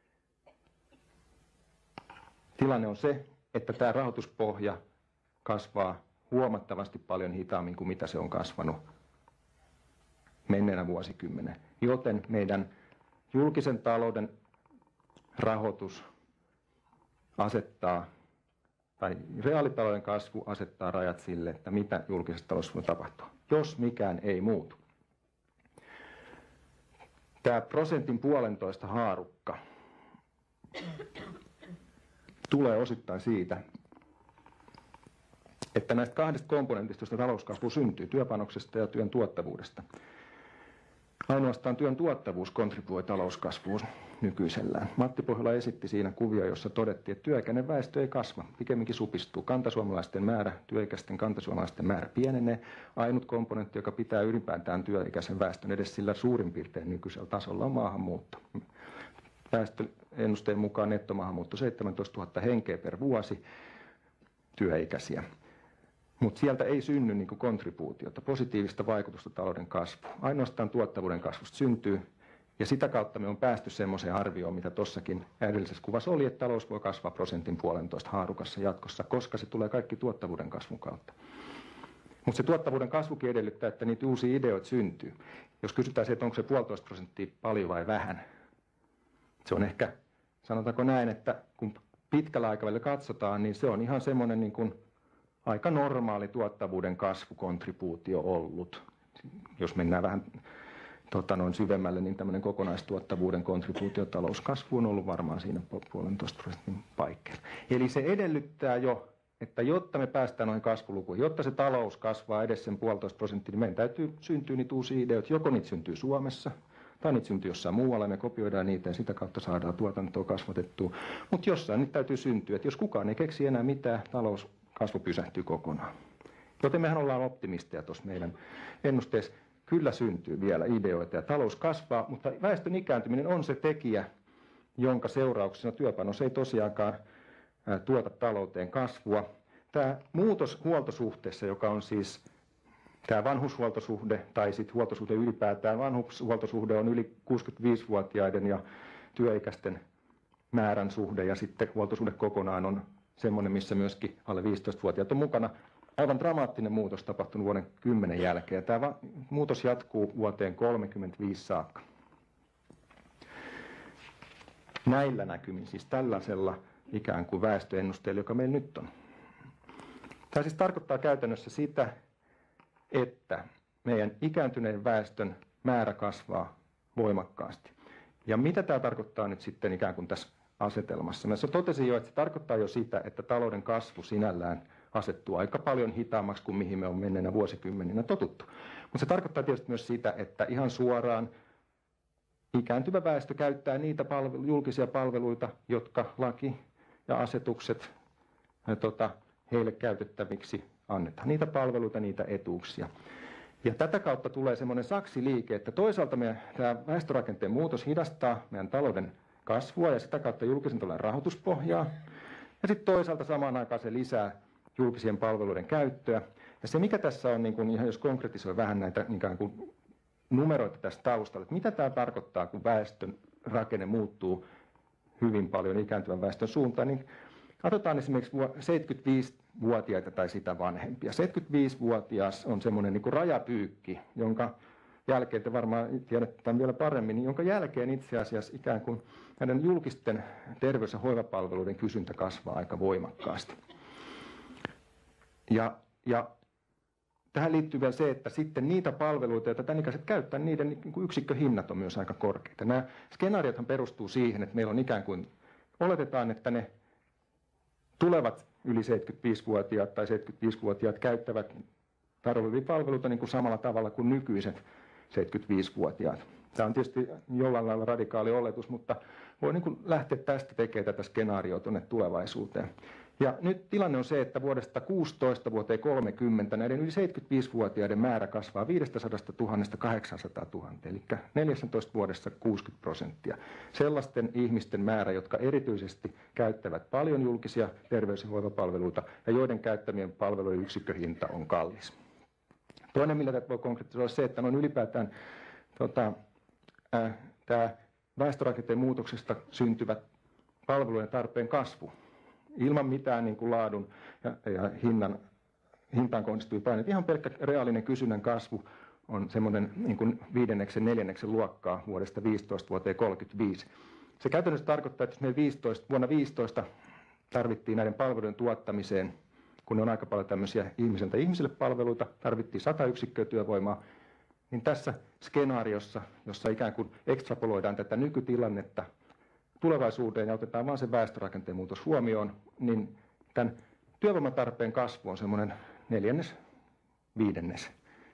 tilanne on se, että tämä rahoituspohja kasvaa huomattavasti paljon hitaammin kuin mitä se on kasvanut menneenä vuosikymmenen. Joten meidän julkisen talouden rahoitus asettaa, tai reaalitalouden kasvu asettaa rajat sille, että mitä julkisessa taloudessa voi tapahtua, jos mikään ei muutu. Tämä prosentin puolentoista haarukka tulee osittain siitä, että näistä kahdesta komponentista, joista talouskasvu syntyy, työpanoksesta ja työn tuottavuudesta, Ainoastaan työn tuottavuus kontribuoi talouskasvuun nykyisellään. Matti Pohjola esitti siinä kuvia, jossa todettiin, että työikäinen väestö ei kasva, pikemminkin supistuu. Kantasuomalaisten määrä, työikäisten kantasuomalaisten määrä pienenee. Ainut komponentti, joka pitää ylipäätään työikäisen väestön edes sillä suurin piirtein nykyisellä tasolla, on maahanmuutto. Väestöennusteen mukaan nettomaahanmuutto seitsemäntoistatuhatta henkeä per vuosi työikäisiä. Mutta sieltä ei synny niin kuin kontribuutiota, positiivista vaikutusta talouden kasvuun. Ainoastaan tuottavuuden kasvusta syntyy, ja sitä kautta me on päästy semmoiseen arvioon, mitä tuossakin edellisessä kuvassa oli, että talous voi kasvaa prosentin puolentoista haarukassa jatkossa, koska se tulee kaikki tuottavuuden kasvun kautta. Mutta se tuottavuuden kasvukin edellyttää, että niitä uusia ideoita syntyy. Jos kysytään se, että onko se puolitoista prosenttia paljon vai vähän, se on ehkä, sanotaanko näin, että kun pitkällä aikavälillä katsotaan, niin se on ihan semmoinen niin kuin aika normaali tuottavuuden kasvukontribuutio ollut. Jos mennään vähän tota, noin syvemmälle, niin tämmöinen kokonaistuottavuuden kontribuutio talouskasvu on ollut varmaan siinä puolentoista prosentin paikkeilla. Eli se edellyttää jo, että jotta me päästään noihin kasvulukuihin, jotta se talous kasvaa edes sen puolitoista prosenttia, niin meidän täytyy syntyä niitä uusia ideoita. Joko niitä syntyy Suomessa, tai niitä syntyy jossain muualla, me kopioidaan niitä ja sitä kautta saadaan tuotantoa kasvatettua. Mutta jossain niitä täytyy syntyä, että jos kukaan ei keksi enää mitään, talouskasvu pysähtyy kokonaan. Joten mehän ollaan optimisteja tuossa meidän ennusteessa. Kyllä syntyy vielä ideoita ja talous kasvaa, mutta väestön ikääntyminen on se tekijä, jonka seurauksena työpanos ei tosiaankaan tuota talouteen kasvua. Tämä muutos huoltosuhteessa, joka on siis tämä vanhushuoltosuhde tai sitten huoltosuhde ylipäätään, vanhushuoltosuhde on yli kuusikymmentäviisivuotiaiden ja työikäisten määrän suhde ja sitten huoltosuhde kokonaan on semmoinen, missä myöskin alle viisitoistavuotiaat on mukana. Aivan dramaattinen muutos tapahtunut vuoden kymmenen jälkeen. Tämä muutos jatkuu vuoteen kolmekymmentäviisi saakka. Näillä näkymin, siis tällaisella ikään kuin väestöennusteella, joka meillä nyt on. Tämä siis tarkoittaa käytännössä sitä, että meidän ikääntyneen väestön määrä kasvaa voimakkaasti. Ja mitä tämä tarkoittaa nyt sitten ikään kuin tässä asetelmassa? Mä totesin jo, että se tarkoittaa jo sitä, että talouden kasvu sinällään asettuu aika paljon hitaammaksi kuin mihin me on menneenä vuosikymmeninä totuttu. Mutta se tarkoittaa tietysti myös sitä, että ihan suoraan ikääntyvä väestö käyttää niitä palvelu, julkisia palveluita, jotka laki ja asetukset ja tota, heille käytettäviksi annetaan. Niitä palveluita, niitä etuuksia. Ja tätä kautta tulee semmoinen saksiliike, että toisaalta meidän, tämä väestörakenteen muutos hidastaa meidän talouden kasvua ja sitä kautta julkisen talouden rahoituspohjaa. Ja sitten toisaalta samaan aikaan se lisää julkisien palveluiden käyttöä. Ja se mikä tässä on, niin kun, ihan jos konkretisoi vähän näitä ikään kuin numeroita tästä taustalla, että mitä tämä tarkoittaa, kun väestön rakenne muuttuu hyvin paljon ikääntyvän väestön suuntaan, niin katsotaan esimerkiksi seitsemänkymmentäviisivuotiaita tai sitä vanhempia. seitsemänkymmentäviisivuotias on semmoinen niin kuin rajapyykki, jonka jälkeen, te varmaan tiedätte tämän vielä paremmin, niin jonka jälkeen itse asiassa ikään kuin näiden julkisten terveys- ja hoivapalveluiden kysyntä kasvaa aika voimakkaasti. Ja, ja tähän liittyy vielä se, että sitten niitä palveluita, joita tämän ikäiset käyttää, niiden niin kuin yksikköhinnat on myös aika korkeita. Nämä skenaariothan perustuu siihen, että meillä on ikään kuin, oletetaan, että ne tulevat yli seitsemänkymmentäviisivuotiaat tai seitsemänkymmentäviisivuotiaat käyttävät tarvitsevia palveluita niin kuin samalla tavalla kuin nykyiset seitsemänkymmentäviisivuotiaat. Tämä on tietysti jollain lailla radikaali oletus, mutta voi niin kuin lähteä tästä tekemään tätä skenaarioa tuonne tulevaisuuteen. Ja nyt tilanne on se, että vuodesta kuusitoista vuoteen kolmekymmentä näiden yli seitsemänkymmentäviisivuotiaiden määrä kasvaa viidestäsadastatuhannesta kahdeksaansataantuhanteen, eli neljässätoista vuodessa kuusikymmentä prosenttia. Sellaisten ihmisten määrä, jotka erityisesti käyttävät paljon julkisia terveys- ja hoivapalveluita ja joiden käyttämien palvelujen yksikköhinta on kallis. Toinen, millä tätä voi konkretisoida, on se, että on ylipäätään tota, äh, tämä väestörakenteen muutoksesta syntyvät palvelujen tarpeen kasvu. Ilman mitään niin kuin laadun ja, ja hinnan, hintaan kohdistuvia paineita. Ihan pelkkä reaalinen kysynnän kasvu on semmoinen niin kuin viidenneksen, neljänneksen luokkaa vuodesta viisitoista vuoteen kolmekymmentäviisi. Se käytännössä tarkoittaa, että jos me viisitoista, vuonna viisitoista tarvittiin näiden palvelujen tuottamiseen, kun ne on aika paljon tämmöisiä ihmiseltä ihmisille palveluita, tarvittiin sata yksikköä työvoimaa, niin tässä skenaariossa, jossa ikään kuin ekstrapoloidaan tätä nykytilannetta tulevaisuuteen ja otetaan vain se väestörakenteen muutos huomioon, niin tämän työvoimatarpeen kasvu on semmoinen neljännes, viidennes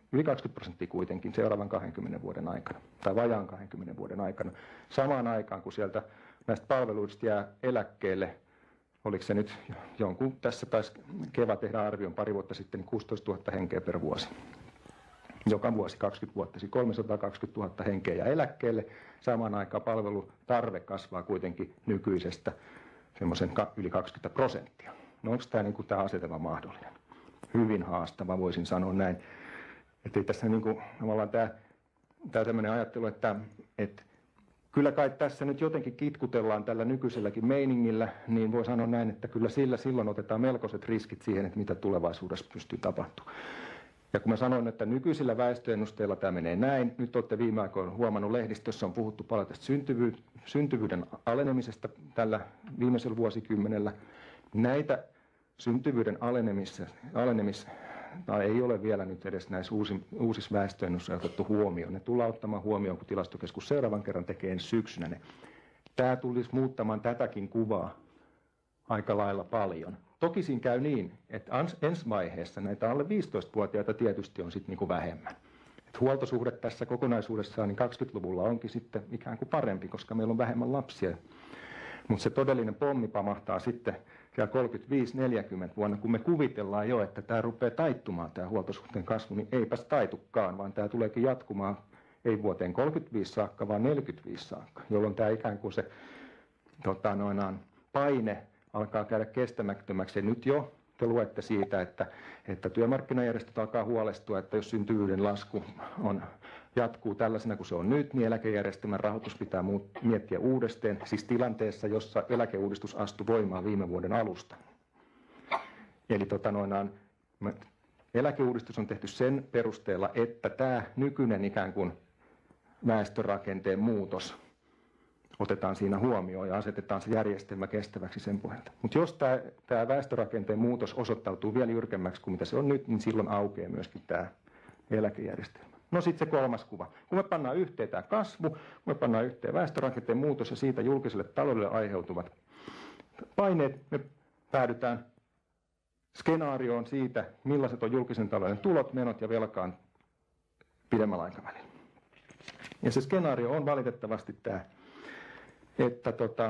Yli kaksikymmentä prosenttia kuitenkin seuraavan kahdenkymmenen vuoden aikana, tai vajaan kahdenkymmenen vuoden aikana. Samaan aikaan, kun sieltä näistä palveluista jää eläkkeelle, oliko se nyt jonkun, tässä taisi Keva tehdä arvion pari vuotta sitten, niin kuusitoistatuhatta henkeä per vuosi. Joka vuosi kaksikymmentä vuotta, siis kolmesataakaksikymmentätuhatta henkeä jää eläkkeelle. Samaan aikaan palvelutarve kasvaa kuitenkin nykyisestä semmoisen yli kaksikymmentä prosenttia. No onko tämä, niin kuin, tämä asetelma mahdollinen? Hyvin haastava, voisin sanoa näin. Että ei tässä niin kuin, tavallaan tämä, tämä tämmöinen ajattelu, että, että kyllä kai tässä nyt jotenkin kitkutellaan tällä nykyiselläkin meiningillä, niin voi sanoa näin, että kyllä sillä silloin otetaan melkoiset riskit siihen, että mitä tulevaisuudessa pystyy tapahtumaan. Ja kun mä sanoin, että nykyisillä väestöennusteilla tämä menee näin, nyt olette viime aikoina huomannut lehdistössä on puhuttu paljon tästä syntyvy- syntyvyyden alenemisesta tällä viimeisellä vuosikymmenellä. Näitä syntyvyyden alenemis, alenemis tai ei ole vielä nyt edes näissä uusi, uusissa väestöennusteissa otettu huomioon. Ne tullaan ottamaan huomioon, kun tilastokeskus seuraavan kerran tekee ensi syksynä ne. Tämä tulisi muuttamaan tätäkin kuvaa aika lailla paljon. Toki siinä käy niin, että ensi vaiheessa näitä alle viisitoistavuotiaita tietysti on sitten niinku vähemmän. Et huoltosuhde tässä kokonaisuudessaan niin kaksikymmentäluvulla onkin sitten ikään kuin parempi, koska meillä on vähemmän lapsia. Mutta se todellinen pommi pamahtaa sitten kolmekymmentäviisi neljäkymmentä vuonna, kun me kuvitellaan jo, että tämä rupeaa taittumaan, tämä huoltosuhteen kasvu, niin eipäs taitukaan, vaan tämä tuleekin jatkumaan ei vuoteen kolmekymmentäviisi saakka, vaan neljäkymmentäviisi saakka, jolloin tämä ikään kuin se tota, noinaan, paine alkaa käydä kestämättömäksi. Ja nyt jo te luette siitä, että, että työmarkkinajärjestöt alkaa huolestua, että jos syntyvyyden lasku on, jatkuu tällaisena kuin se on nyt, niin eläkejärjestelmän rahoitus pitää muut, miettiä uudestaan, siis tilanteessa, jossa eläkeuudistus astui voimaan viime vuoden alusta. Eli tota, noinaan, eläkeuudistus on tehty sen perusteella, että tämä nykyinen ikään kuin väestörakenteen muutos otetaan siinä huomioon ja asetetaan se järjestelmä kestäväksi sen pohjalta. Mutta jos tämä, tämä väestörakenteen muutos osoittautuu vielä jyrkemmäksi kuin mitä se on nyt, niin silloin aukeaa myöskin tämä eläkejärjestelmä. No sitten se kolmas kuva. Kun me pannaan yhteen tämä kasvu, kun me pannaan yhteen väestörakenteen muutos ja siitä julkiselle taloudelle aiheutuvat paineet, me päädytään skenaarioon siitä, millaiset on julkisen talouden tulot, menot ja velkaan pidemmällä aikavälillä. Ja se skenaario on valitettavasti tämä, että tota,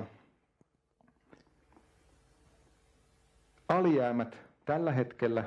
alijäämät tällä hetkellä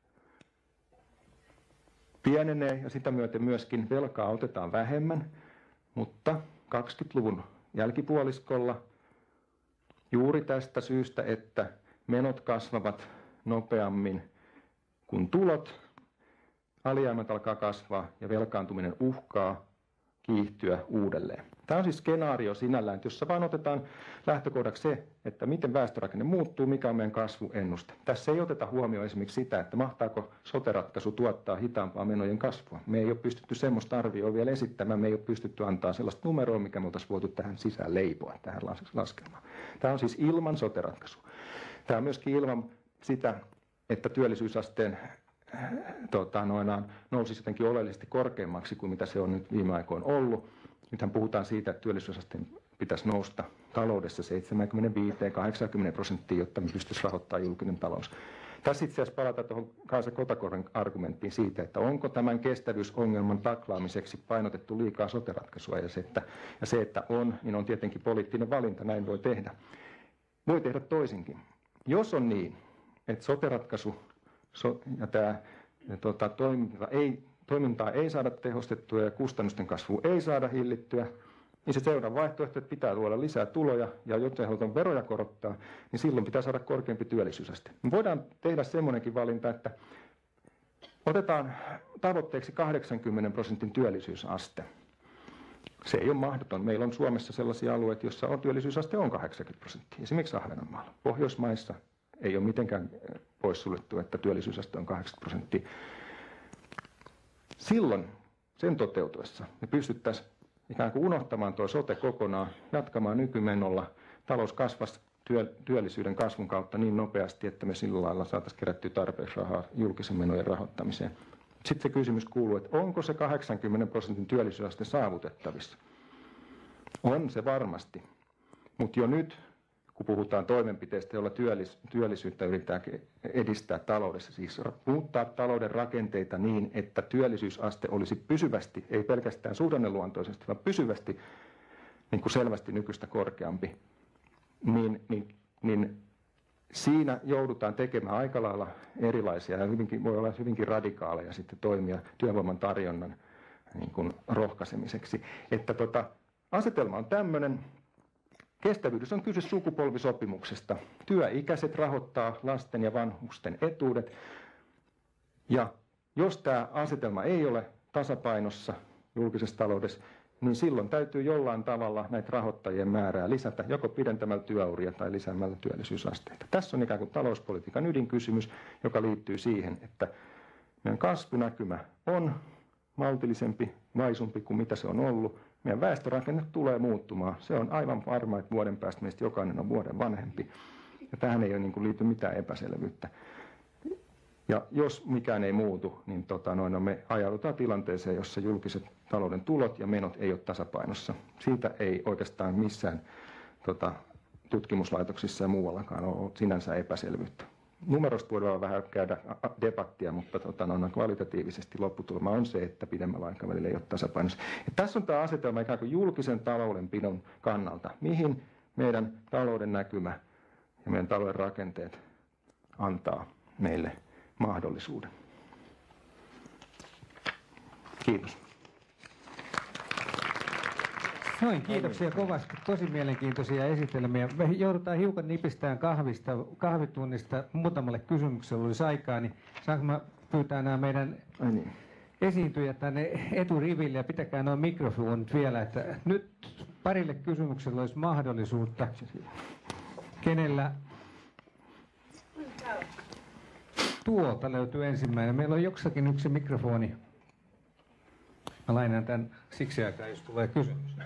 pienenee ja sitä myöten myöskin velkaa otetaan vähemmän, mutta kaksikymmentäluvun jälkipuoliskolla juuri tästä syystä, että menot kasvavat nopeammin kuin tulot, alijäämät alkaa kasvaa ja velkaantuminen uhkaa kiihtyä uudelleen. Tämä on siis skenaario sinällään, että jossa vaan otetaan lähtökohdaksi se, että miten väestörakenne muuttuu, mikä on meidän kasvuennuste. Tässä ei oteta huomioon esimerkiksi sitä, että mahtaako sote-ratkaisu tuottaa hitaampaa menojen kasvua. Me ei ole pystytty semmoista arvioa vielä esittämään, me ei ole pystytty antaa sellaista numeroa, mikä me oltaisiin voitu tähän sisään leipoa, tähän laskelmaan. Tämä on siis ilman sote-ratkaisua. Tämä on myöskin ilman sitä, että työllisyysasteen Tota, noinaan, nousisi jotenkin oleellisesti korkeammaksi kuin mitä se on nyt viime aikoina ollut. Nythän puhutaan siitä, että työllisyysasteen pitäisi nousta taloudessa seitsemänkymmentäviisi kahdeksankymmentä prosenttia, jotta me pystyisi rahoittamaan julkinen talous. Tässä itse asiassa palataan tuohon Kaisa Kotakorven argumenttiin siitä, että onko tämän kestävyysongelman taklaamiseksi painotettu liikaa sote-ratkaisua. Ja se, että, ja se, että on, niin on tietenkin poliittinen valinta, näin voi tehdä. Voi tehdä toisinkin. Jos on niin, että sote-ratkaisu So, ja tämä ja tuota, toiminta ei, toimintaa ei saada tehostettua ja kustannusten kasvua ei saada hillittyä, niin se seuraava vaihtoehto, että pitää luoda lisää tuloja ja jotta halutaan veroja korottaa, niin silloin pitää saada korkeampi työllisyysaste. Me voidaan tehdä semmoinenkin valinta, että otetaan tavoitteeksi kahdeksankymmenen prosentin työllisyysaste. Se ei ole mahdoton. Meillä on Suomessa sellaisia alueita, joissa on työllisyysaste on kahdeksankymmentä prosenttia, esimerkiksi Ahvenanmaalla. Pohjoismaissa ei ole mitenkään poissuljettu, että työllisyysaste on kahdeksankymmentä prosenttia. Silloin sen toteutuessa me pystyttäisiin ikään kuin unohtamaan tuo sote kokonaan, jatkamaan nykymenolla. Talous kasvaisi työ, työllisyyden kasvun kautta niin nopeasti, että me sillä lailla saataisiin kerättyä tarpeeksi rahaa julkisen menojen rahoittamiseen. Sitten se kysymys kuuluu, että onko se kahdeksankymmenen prosentin työllisyysaste saavutettavissa? On se varmasti, mutta jo nyt kun puhutaan toimenpiteistä, joilla työllis, työllisyyttä yritetään edistää taloudessa, siis muuttaa talouden rakenteita niin, että työllisyysaste olisi pysyvästi, ei pelkästään suhdanneluontoisesti, vaan pysyvästi niin kuin selvästi nykyistä korkeampi, niin, niin, niin siinä joudutaan tekemään aika lailla erilaisia ja hyvinkin, voi olla hyvinkin radikaaleja sitten toimia työvoiman tarjonnan niin kuin rohkaisemiseksi. Että tota, asetelma on tämmöinen. Kestävyydessä on kyse sukupolvisopimuksesta. Työikäiset rahoittaa lasten ja vanhusten etuudet. Ja jos tämä asetelma ei ole tasapainossa julkisessa taloudessa, niin silloin täytyy jollain tavalla näitä rahoittajien määrää lisätä, joko pidentämällä työuria tai lisäämällä työllisyysasteita. Tässä on ikään kuin talouspolitiikan ydinkysymys, joka liittyy siihen, että meidän kasvunäkymä on maltillisempi, vaisumpi kuin mitä se on ollut. Meidän väestörakenne tulee muuttumaan. Se on aivan varma, että vuoden päästä meistä jokainen on vuoden vanhempi. Ja tähän ei ole niin kuin liity mitään epäselvyyttä. Ja jos mikään ei muutu, niin tota, noin, no me ajaudutaan tilanteeseen, jossa julkiset talouden tulot ja menot ei ole tasapainossa. Siitä ei oikeastaan missään tota, tutkimuslaitoksissa ja muuallakaan ole sinänsä epäselvyyttä. Numerosta voidaan vähän käydä debattia, mutta tota, no, kvalitatiivisesti lopputulema on se, että pidemmällä aikavälillä ei ole tasapainossa. Ja tässä on tämä asetelma ikään kuin julkisen taloudenpidon kannalta, mihin meidän talouden näkymä ja meidän talouden rakenteet antaa meille mahdollisuuden. Kiitos. Noin, kiitoksia kovasti. Tosi mielenkiintoisia esitelmiä. Me joudutaan hiukan nipistämään kahvista, kahvitunnista. Muutamalle kysymykselle olisi aikaa, niin saanko mä pyytää nämä meidän niin. esiintyjät tänne eturiville ja pitäkää nuo mikrofonit vielä, että nyt parille kysymykselle olisi mahdollisuutta. Kenellä tuolta löytyy ensimmäinen. Meillä on joksakin yksi mikrofoni. Mä lainaan tämän siksi aikaa, jos tulee kysymys.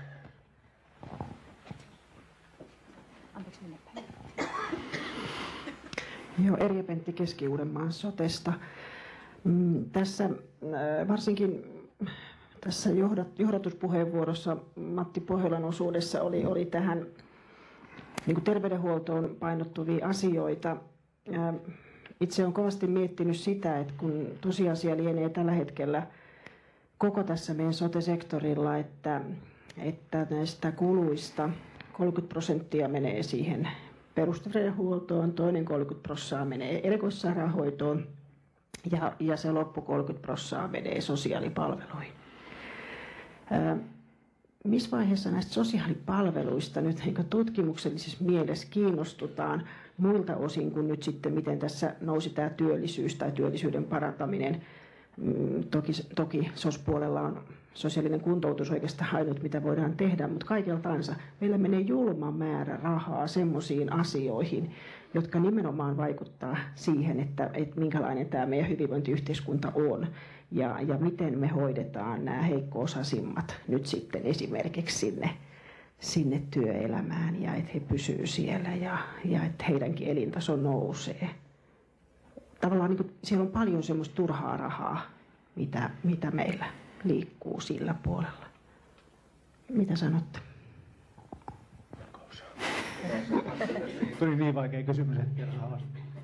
Joo, Erja Pentti Keski-Uudenmaan sotesta. Mm, tässä äh, varsinkin tässä johdat, johdatuspuheenvuorossa Matti Pohjolan osuudessa oli, oli tähän niin kuin terveydenhuoltoon painottuvia asioita. Äh, itse olen kovasti miettinyt sitä, että kun tosiasia lienee tällä hetkellä koko tässä meidän sote-sektorilla, että, että näistä kuluista kolmekymmentä prosenttia menee siihen perusterveydenhuoltoon, toinen kolmekymmentä prosenttia menee erikoissairaanhoitoon ja, ja se loppu kolmekymmentä prosenttia menee sosiaalipalveluihin. Ää, missä vaiheessa näistä sosiaalipalveluista nyt niin tutkimuksellisessa mielessä kiinnostutaan muilta osin kuin nyt sitten, miten tässä nousi tämä työllisyys tai työllisyyden parantaminen? Toki, toki S O S-puolella on sosiaalinen kuntoutus oikeastaan ainut, mitä voidaan tehdä, mutta kaikeltaansa meillä menee julma määrä rahaa semmoisiin asioihin, jotka nimenomaan vaikuttaa siihen, että, että minkälainen tämä meidän hyvinvointiyhteiskunta on ja, ja miten me hoidetaan nämä heikko-osaisimmat nyt sitten esimerkiksi sinne, sinne työelämään ja että he pysyvät siellä ja, ja että heidänkin elintaso nousee. Tavallaan niin kuin, siellä on paljon semmoista turhaa rahaa, mitä, mitä meillä liikkuu sillä puolella. Mitä sanotte? Tuli niin vaikea kysymys, että alas.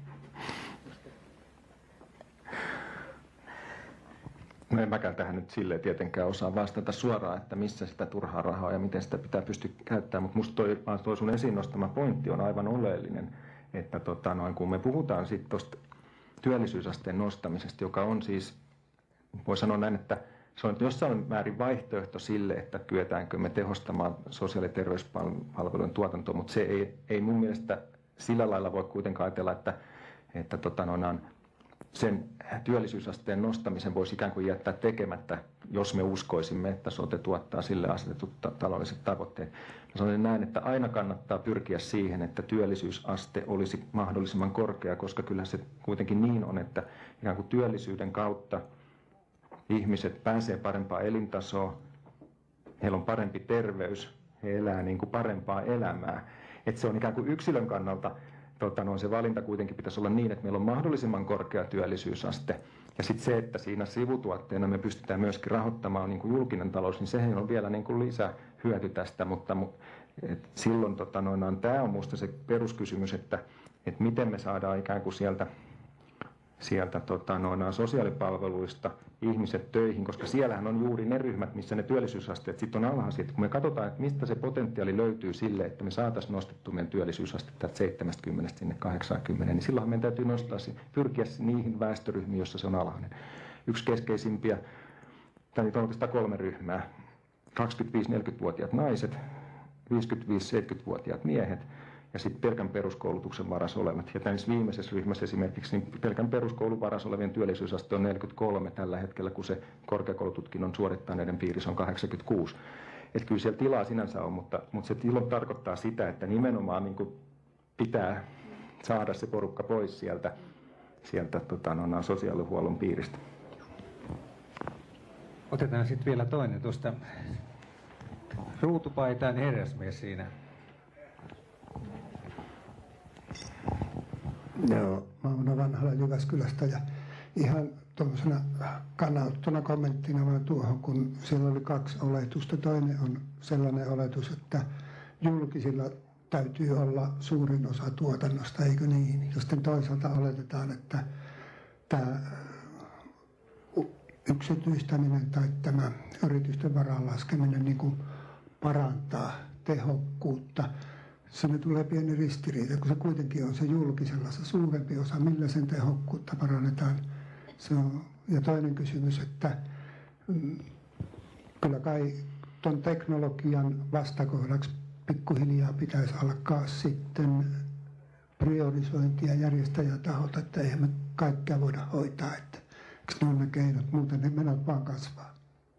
No en mäkään tähän nyt silleen tietenkään osaa vastata suoraan, että missä sitä turhaa rahaa ja miten sitä pitää pystyä käyttämään, mutta musta toi, toi sun esiin nostama pointti on aivan oleellinen, että tota, noin, kun me puhutaan sitten tuosta työllisyysasteen nostamisesta, joka on siis, voi sanoa näin, että se on jossain määrin vaihtoehto sille, että kyetäänkö me tehostamaan sosiaali- ja terveyspalvelujen tuotantoa, mutta se ei, ei mun mielestä sillä lailla voi kuitenkaan ajatella, että, että tota, noin, sen työllisyysasteen nostamisen voisi ikään kuin jättää tekemättä, jos me uskoisimme, että sote tuottaa sille asetetut ta- taloudelliset tavoitteet. Mä sanon näin, että aina kannattaa pyrkiä siihen, että työllisyysaste olisi mahdollisimman korkea, koska kyllä se kuitenkin niin on, että ikään kuin työllisyyden kautta ihmiset pääsee parempaan elintasoon, heillä on parempi terveys, he elää niin kuin parempaa elämää. Että se on ikään kuin yksilön kannalta, tota, no, se valinta kuitenkin pitäisi olla niin, että meillä on mahdollisimman korkea työllisyysaste. Ja sitten se, että siinä sivutuotteena me pystytään myöskin rahoittamaan niin kuin julkinen talous, niin sehän on vielä niin kuin lisähyöty tästä, mutta Et silloin tota, noin, tämä on minusta se peruskysymys, että, että miten me saadaan ikään kuin sieltä, sieltä tota, noin, sosiaalipalveluista ihmiset töihin, koska siellähän on juuri ne ryhmät, missä ne työllisyysasteet sitten on alhaiset. Kun me katsotaan, että mistä se potentiaali löytyy sille, että me saataisiin nostettua meidän työllisyysastetta seitsemänkymmentä sinne kahdeksankymmentä, niin silloin meidän täytyy nostaa, pyrkiä niihin väestöryhmiin, joissa se on alhainen. Yksi keskeisimpiä, tai niitä on oikeastaan kolme ryhmää, kaksikymmentäviisi-neljäkymmentävuotiaat naiset, viisikymmentäviisi-seitsemänkymmentävuotiaat miehet ja sitten pelkän peruskoulutuksen varassa olevat. Ja tässä viimeisessä ryhmässä esimerkiksi niin pelkän peruskoulun varassa olevien työllisyysaste on neljäkymmentäkolme tällä hetkellä, kun se korkeakoulututkinnon suorittaneiden piirissä on kahdeksankymmentäkuusi. Että kyllä siellä tilaa sinänsä on, mutta, mutta se tilo tarkoittaa sitä, että nimenomaan niin kuin pitää saada se porukka pois sieltä, sieltä tota, no, sosiaalihuollon piiristä. Otetaan sitten vielä toinen tuosta ruutupaitaan herrasmies siinä. Joo, mä oon vanhalla Jyväskylästä ja ihan tuollaisena kannanottona kommenttina vaan tuohon, kun siellä oli kaksi oletusta. Toinen on sellainen oletus, että julkisilla täytyy olla suurin osa tuotannosta, eikö niin? Ja sitten toisaalta oletetaan, että tämä yksityistäminen tai tämä yritysten varaan laskeminen niin kuin parantaa tehokkuutta. Siinä tulee pieni ristiriita, kun se kuitenkin on se julkisella se suurempi osa, millä sen tehokkuutta parannetaan. Se on, ja toinen kysymys, että mm, kyllä kai tuon teknologian vastakohdaksi pikkuhiljaa pitäisi alkaa sitten priorisointia järjestäjätaholta, että eihän me kaikkea voida hoitaa, että eikö ne on ne keinot, muuten ne menot vaan kasvaa.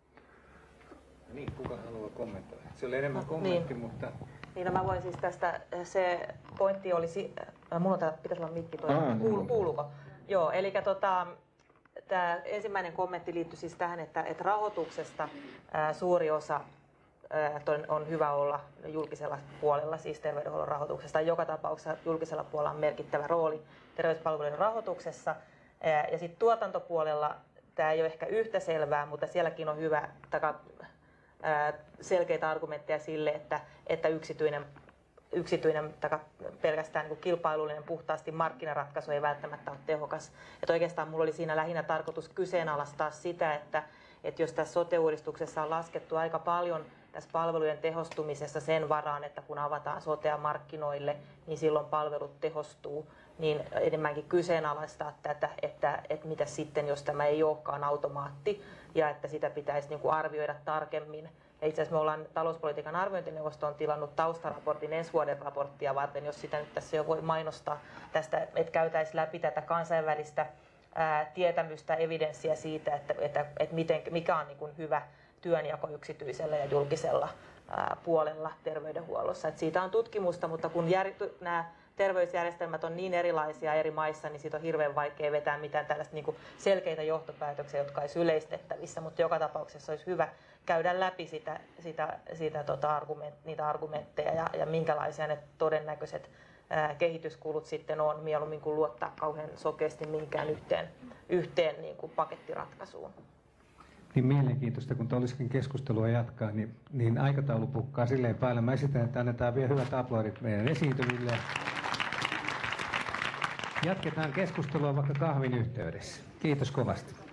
Niin, kuka haluaa kommentoida? Se oli enemmän kommentti, niin. mutta... Niin, no mä voin siis tästä, se pointti olisi, äh, mulla on täällä, pitäisi olla mikki toi, Aa, Kuulu, niin. kuuluuko? Joo, eli tota, tämä ensimmäinen kommentti liittyy siis tähän, että, että rahoituksesta äh, suuri osa äh, on hyvä olla julkisella puolella, siis terveydenhuollon rahoituksesta. Joka tapauksessa julkisella puolella on merkittävä rooli terveyspalveluiden rahoituksessa. Äh, ja sitten tuotantopuolella tämä ei ole ehkä yhtä selvää, mutta sielläkin on hyvä taka, selkeitä argumentteja sille, että, että yksityinen, yksityinen taka, pelkästään niin kilpailullinen puhtaasti markkinaratkaisu ei välttämättä ole tehokas. Et oikeastaan minulla oli siinä lähinnä tarkoitus kyseenalaistaa sitä, että, että jos tässä sote-uudistuksessa on laskettu aika paljon tässä palvelujen tehostumisessa sen varaan, että kun avataan sotea markkinoille, niin silloin palvelut tehostuu, niin enemmänkin kyseenalaistaa tätä, että, että mitä sitten, jos tämä ei olekaan automaatti, ja että sitä pitäisi niin kuin arvioida tarkemmin. Ja itse asiassa me ollaan talouspolitiikan arviointineuvosto on tilannut taustaraportin ensi vuoden raporttia varten, jos sitä nyt tässä jo voi mainostaa tästä, että käytäisiin läpi tätä kansainvälistä ää, tietämystä, evidenssiä siitä, että, että, että miten, mikä on niin kuin hyvä työnjako yksityisellä ja julkisella ää, puolella terveydenhuollossa. Et siitä on tutkimusta, mutta kun jär, nämä terveysjärjestelmät on niin erilaisia eri maissa, niin siitä on hirveän vaikea vetää mitään tällaista niin kuin selkeitä johtopäätöksiä, jotka olisi yleistettävissä, mutta joka tapauksessa olisi hyvä käydä läpi sitä, sitä, sitä tota argument, niitä argumentteja ja, ja minkälaisia ne todennäköiset ää, kehityskulut sitten on, mieluummin kuin luottaa kauhean sokeasti mihinkään yhteen, yhteen niin kuin pakettiratkaisuun. Niin mielenkiintoista, kun olisikin keskustelua jatkaa, niin, niin aikataulu pukkaa silleen päälle. Mä esitän, että annetaan vielä hyvät aplodit meidän esiintyville. Jatketaan keskustelua vaikka kahvin yhteydessä. Kiitos kovasti.